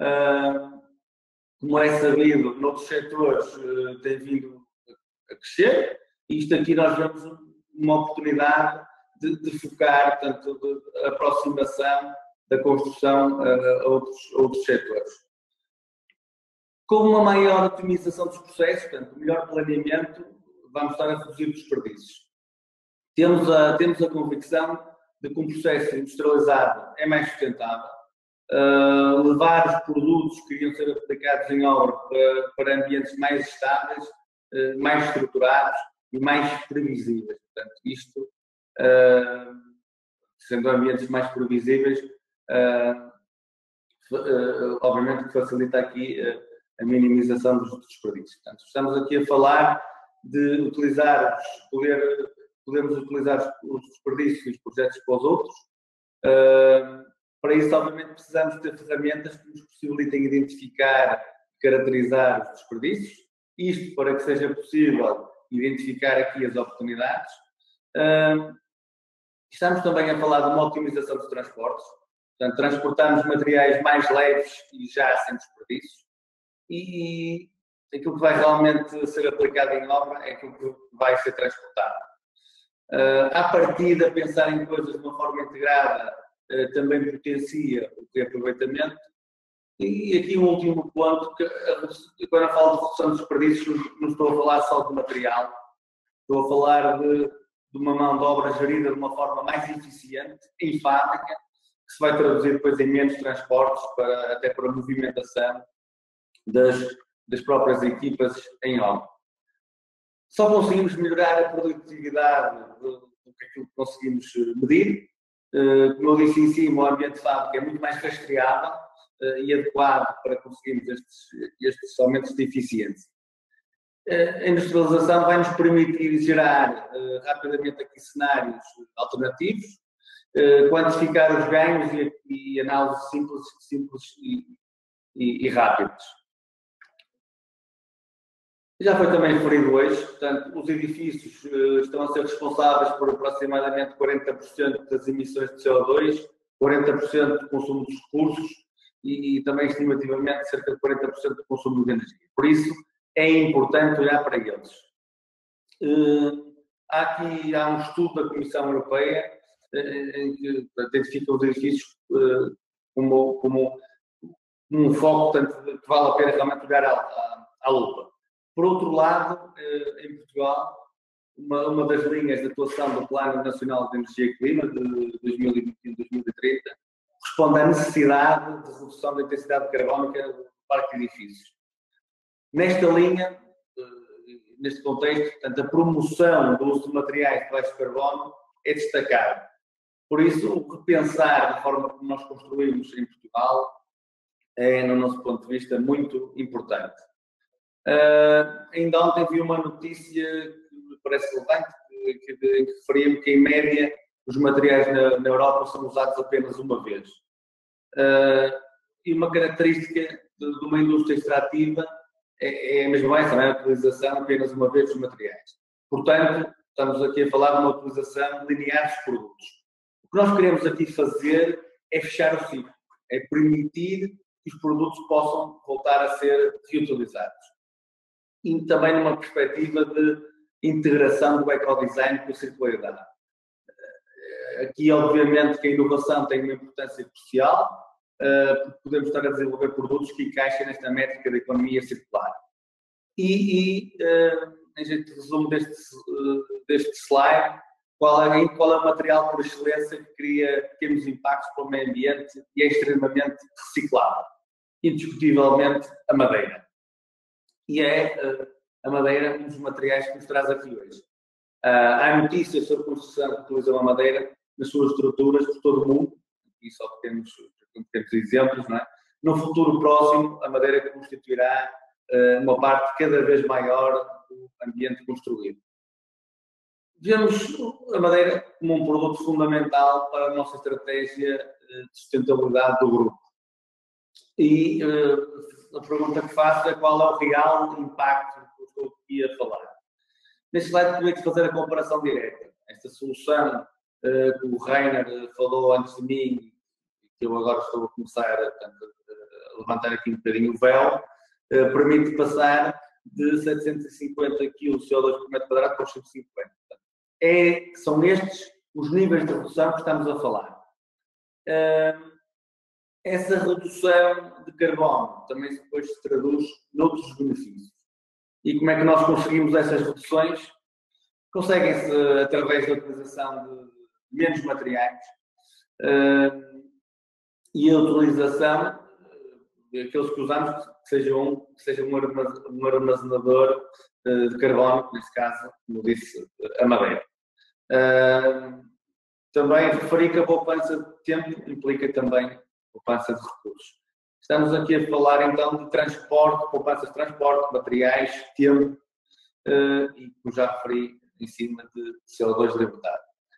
como é sabido, noutros setores tem vindo a crescer, e isto aqui nós vemos uma oportunidade de focar, portanto, a aproximação da construção a outros setores. Com uma maior otimização dos processos, portanto, melhor planeamento, vamos estar a reduzir os desperdícios. Temos a convicção de que um processo industrializado é mais sustentável, levar os produtos que iriam ser aplicados em obra para ambientes mais estáveis, mais estruturados e mais previsíveis. Portanto, isto, sendo ambientes mais previsíveis, obviamente que facilita aqui a minimização dos desperdícios. Portanto, estamos aqui a falar de utilizar, podemos utilizar os desperdícios e os projetos para os outros. Para isso, obviamente, precisamos ter ferramentas que nos possibilitem identificar e caracterizar os desperdícios. Isto para que seja possível identificar aqui as oportunidades. Estamos também a falar de uma otimização dos transportes. Portanto, transportamos materiais mais leves e já sem desperdícios. E aquilo que vai realmente ser aplicado em obra é aquilo que vai ser transportado. À partida, pensar em coisas de uma forma integrada também potencia o reaproveitamento. E aqui um último ponto, que quando eu falo de redução de desperdícios, não estou a falar só de material, estou a falar de uma mão de obra gerida de uma forma mais eficiente, em fábrica, que se vai traduzir depois em menos transportes, até para a movimentação das próprias equipas em obra. Só conseguimos melhorar a produtividade do que aquilo que conseguimos medir. Como eu disse em cima, o ambiente de fábrica é muito mais rastreável e adequado para conseguirmos estes aumentos de eficiência. A industrialização vai nos permitir gerar rapidamente aqui cenários alternativos, quantificar os ganhos e análises simples e rápidas. Já foi também referido hoje, portanto, os edifícios estão a ser responsáveis por aproximadamente 40% das emissões de CO2, 40% do consumo dos recursos e também estimativamente cerca de 40% do consumo de energia. Por isso, é importante olhar para eles. Há um estudo da Comissão Europeia em que identifica os edifícios como um foco, portanto, que vale a pena realmente olhar à lupa. Por outro lado, em Portugal, uma das linhas de atuação do Plano Nacional de Energia e Clima de 2021-2030 responde à necessidade de redução da intensidade carbónica do parque de edifícios. Nesta linha, neste contexto, portanto, a promoção do uso de materiais de baixo carbono é destacável. Por isso, repensar a forma como nós construímos em Portugal é, no nosso ponto de vista, muito importante. Ainda ontem vi uma notícia que me parece relevante, que referia-me que, em média, os materiais na Europa são usados apenas uma vez. E uma característica de uma indústria extrativa é mesmo essa, não é? A utilização apenas uma vez dos materiais. Portanto, estamos aqui a falar de uma utilização linear dos produtos. O que nós queremos aqui fazer é fechar o ciclo, é permitir que os produtos possam voltar a ser reutilizados. E também numa perspectiva de integração do ecodesign com a circularidade. Aqui, obviamente, que a inovação tem uma importância crucial, porque podemos estar a desenvolver produtos que encaixem nesta métrica da economia circular. Em jeito de resumo deste slide, qual é o material por excelência que cria pequenos impactos para o meio ambiente e é extremamente reciclável? Indiscutivelmente, a madeira. E a madeira um dos materiais que nos traz aqui hoje. Há notícias sobre a construção que utilizam a madeira nas suas estruturas por todo o mundo, e só temos exemplos, não é? No futuro próximo, a madeira constituirá uma parte cada vez maior do ambiente construído. Vemos a madeira como um produto fundamental para a nossa estratégia de sustentabilidade do grupo. E a pergunta que faço é qual é o real impacto que eu estou aqui a falar. Neste slide, permite fazer a comparação direta. Esta solução que o Reiner falou antes de mim, que eu agora estou a começar a levantar aqui um bocadinho o véu, permite passar de 750 kg de CO2 por metro quadrado para os 150. São estes os níveis de redução que estamos a falar. essa redução de carbono também depois se traduz noutros benefícios. E como é que nós conseguimos essas reduções? Conseguem-se através da utilização de menos materiais e a utilização daqueles que usamos que seja um armazenador de carbono, nesse caso, como disse, a madeira. Também referi que a poupança de tempo implica também poupança de recursos. Estamos aqui a falar então de transporte, poupanças de transporte, materiais, tempo e, como já referi, em cima de CO2 libertado.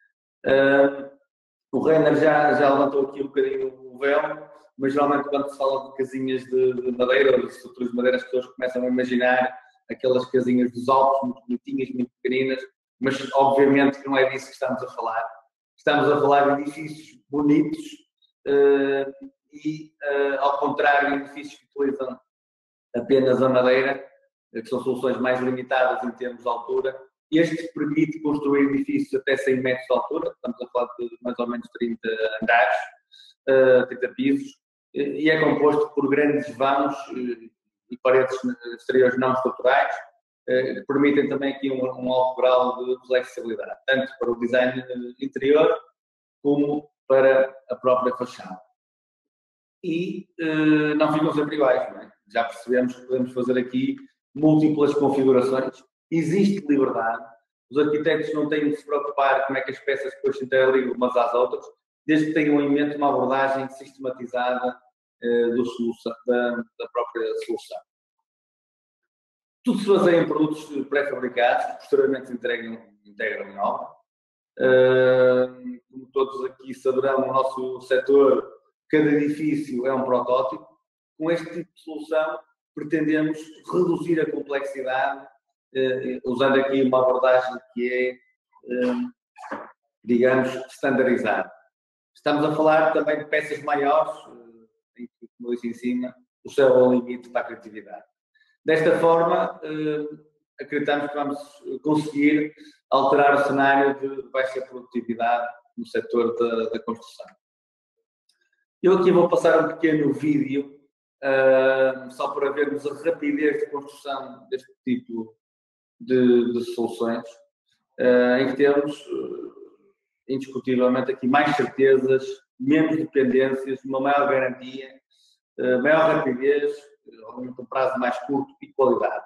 O Renner já levantou aqui um bocadinho o véu, mas geralmente quando se fala de casinhas de madeira ou de estruturas de madeira, as pessoas começam a imaginar aquelas casinhas dos Alpes, muito bonitinhas, muito pequeninas, mas obviamente que não é disso que estamos a falar. Estamos a falar de edifícios bonitos e, ao contrário, edifícios que utilizam apenas a madeira, que são soluções mais limitadas em termos de altura. Este permite construir edifícios até 100 metros de altura, estamos a falar de mais ou menos 30 andares, 30 pisos, e é composto por grandes vãos e paredes exteriores não estruturais, que permitem também aqui um alto grau de flexibilidade, tanto para o design interior como para a própria fachada. E não ficam sempre iguais, não é? Já percebemos que podemos fazer aqui múltiplas configurações, existe liberdade, os arquitetos não têm de se preocupar como é que as peças depois se interligam umas às outras, desde que tenham em mente uma abordagem sistematizada da própria solução. Tudo se baseia em produtos pré-fabricados, que posteriormente se integram em obra. Como todos aqui saberão, no nosso setor, cada edifício é um protótipo. Com este tipo de solução, pretendemos reduzir a complexidade, usando aqui uma abordagem que é, digamos, standardizada. Estamos a falar também de peças maiores, em que, como eu disse em cima, o céu é o limite para a criatividade. Desta forma, acreditamos que vamos conseguir alterar o cenário de baixa produtividade no setor da construção. Eu aqui vou passar um pequeno vídeo, só para vermos a rapidez de construção deste tipo de soluções, em que temos, indiscutivelmente, aqui mais certezas, menos dependências, uma maior garantia, maior rapidez, obviamente um prazo mais curto e qualidade.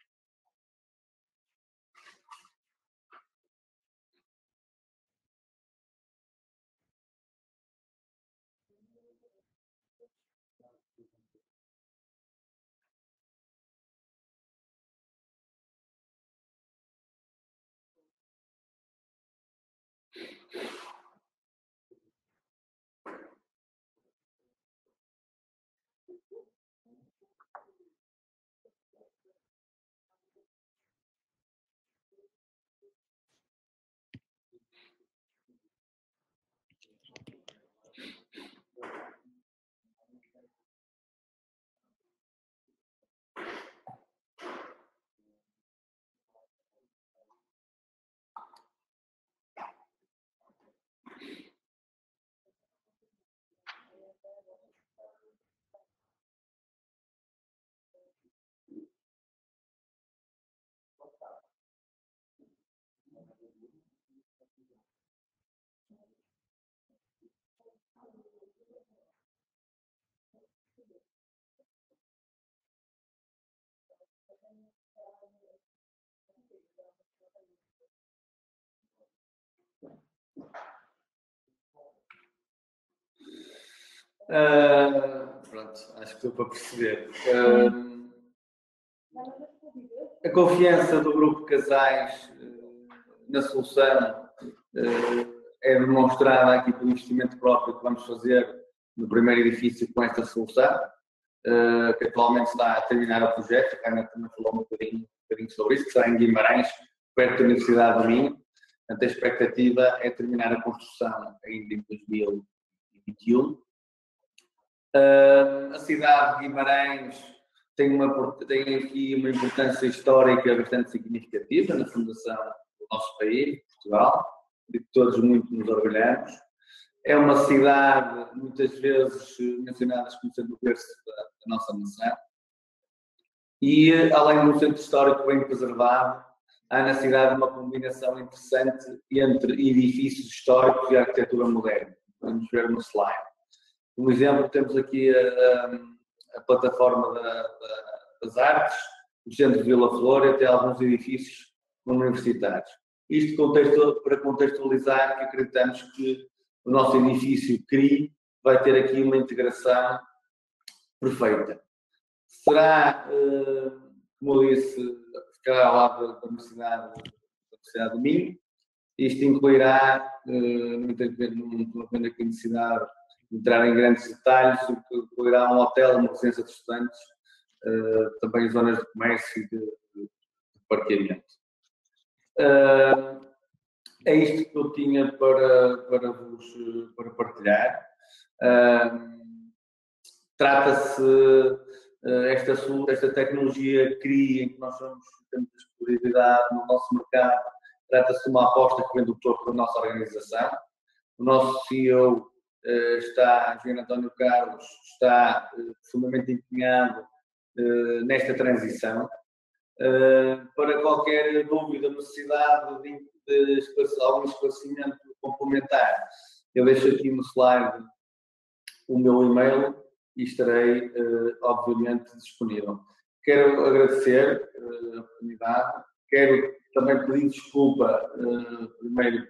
Pronto, acho que estou para perceber. A confiança do grupo Casais na solução é demonstrada aqui pelo investimento próprio que vamos fazer no primeiro edifício com esta solução, que atualmente está a terminar o projeto. A Ana também falou um bocadinho sobre isso, que está em Guimarães, perto da Universidade do Minho. Portanto, a expectativa é terminar a construção ainda em 2021. A cidade de Guimarães tem aqui uma importância histórica bastante significativa na fundação do nosso país, Portugal, de que todos muito nos orgulhamos. É uma cidade, muitas vezes mencionada como sendo o berço da nossa nação. E, além do centro histórico bem preservado, há na cidade uma combinação interessante entre edifícios históricos e arquitetura moderna. Vamos ver no slide. Como exemplo, temos aqui a plataforma das artes, o centro de Vila Flor e até alguns edifícios universitários. Isto para contextualizar que acreditamos que o nosso edifício CRI vai ter aqui uma integração perfeita. Será, como eu disse, ficará ao lado da Universidade do Minho. Isto incluirá, não tenho aqui necessidade de entrar em grandes detalhes, incluirá um hotel, uma residência de estudantes, também zonas de comércio e de parqueamento. É isto que eu tinha para partilhar. Trata-se esta tecnologia CRI, em que nós temos disponibilidade no nosso mercado, trata-se de uma aposta que vem do topo da nossa organização. O nosso CEO, Engenheiro António Carlos, está profundamente empenhado nesta transição. Para qualquer dúvida, necessidade de algum esclarecimento complementar, eu deixo aqui no slide o meu e-mail e estarei, obviamente, disponível. Quero agradecer a oportunidade, quero também pedir desculpa, primeiro,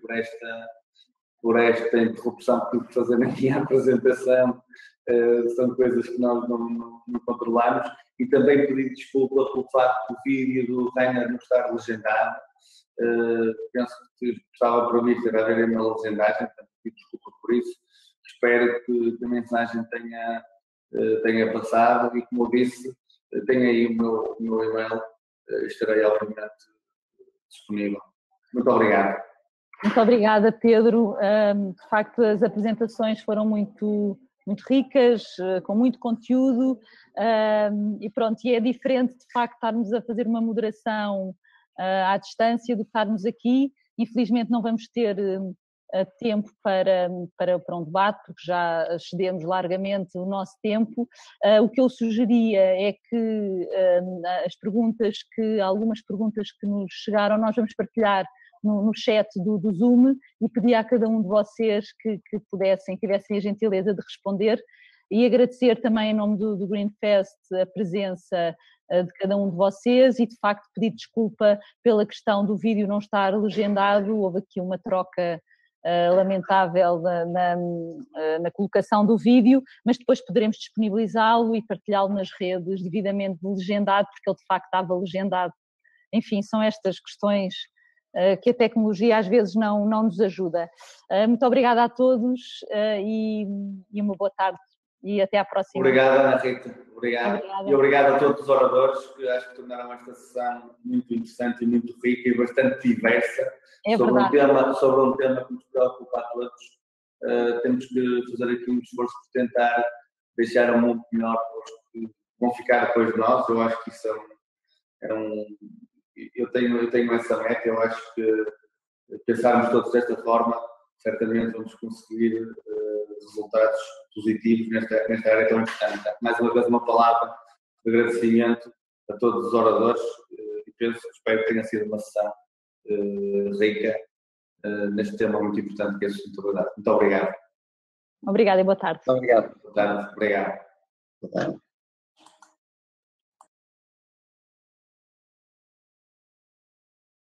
por esta interrupção que tive de fazer aqui a apresentação, são coisas que nós não controlamos, e também pedir desculpa pelo facto do vídeo do Rainer não estar legendado. Penso que estava previsto haver uma legendagem, portanto, pedir desculpa por isso. Espero que a mensagem tenha passado e, como eu disse, tenho aí o meu e-mail, estarei obviamente disponível. Muito obrigado.
Muito obrigada, Pedro. De facto, as apresentações foram muito ricas, com muito conteúdo, e pronto, e é diferente de facto estarmos a fazer uma moderação à distância do que estarmos aqui. Infelizmente não vamos ter tempo para um debate, porque já excedemos largamente o nosso tempo. O que eu sugeria é que algumas perguntas que nos chegaram, nós vamos partilhar no chat do Zoom, e pedir a cada um de vocês que tivessem a gentileza de responder, e agradecer também em nome do Greenfest a presença de cada um de vocês, e de facto pedir desculpa pela questão do vídeo não estar legendado. Houve aqui uma troca lamentável na colocação do vídeo, mas depois poderemos disponibilizá-lo e partilhá-lo nas redes devidamente legendado, porque ele de facto estava legendado. Enfim, são estas questões que a tecnologia às vezes não nos ajuda. Muito obrigada a todos e uma boa tarde e até à próxima.
Obrigado, Ana Rita. Obrigado. E obrigado a todos os oradores, que acho que tornaram esta sessão muito interessante e muito rica e bastante diversa. Sobre um tema que nos preocupa a todos. Temos que fazer aqui um esforço por tentar deixar o mundo melhor para os que vão ficar depois de nós. Eu acho que isso eu tenho essa meta. Eu acho que pensarmos todos desta forma, certamente vamos conseguir resultados positivos nesta área tão importante. Mais uma vez, uma palavra de agradecimento a todos os oradores e espero que tenha sido uma sessão rica neste tema muito importante que é a sustentabilidade. Muito obrigado.
Obrigada e boa tarde.
Muito obrigado.
Boa tarde. Obrigado.
Boa tarde.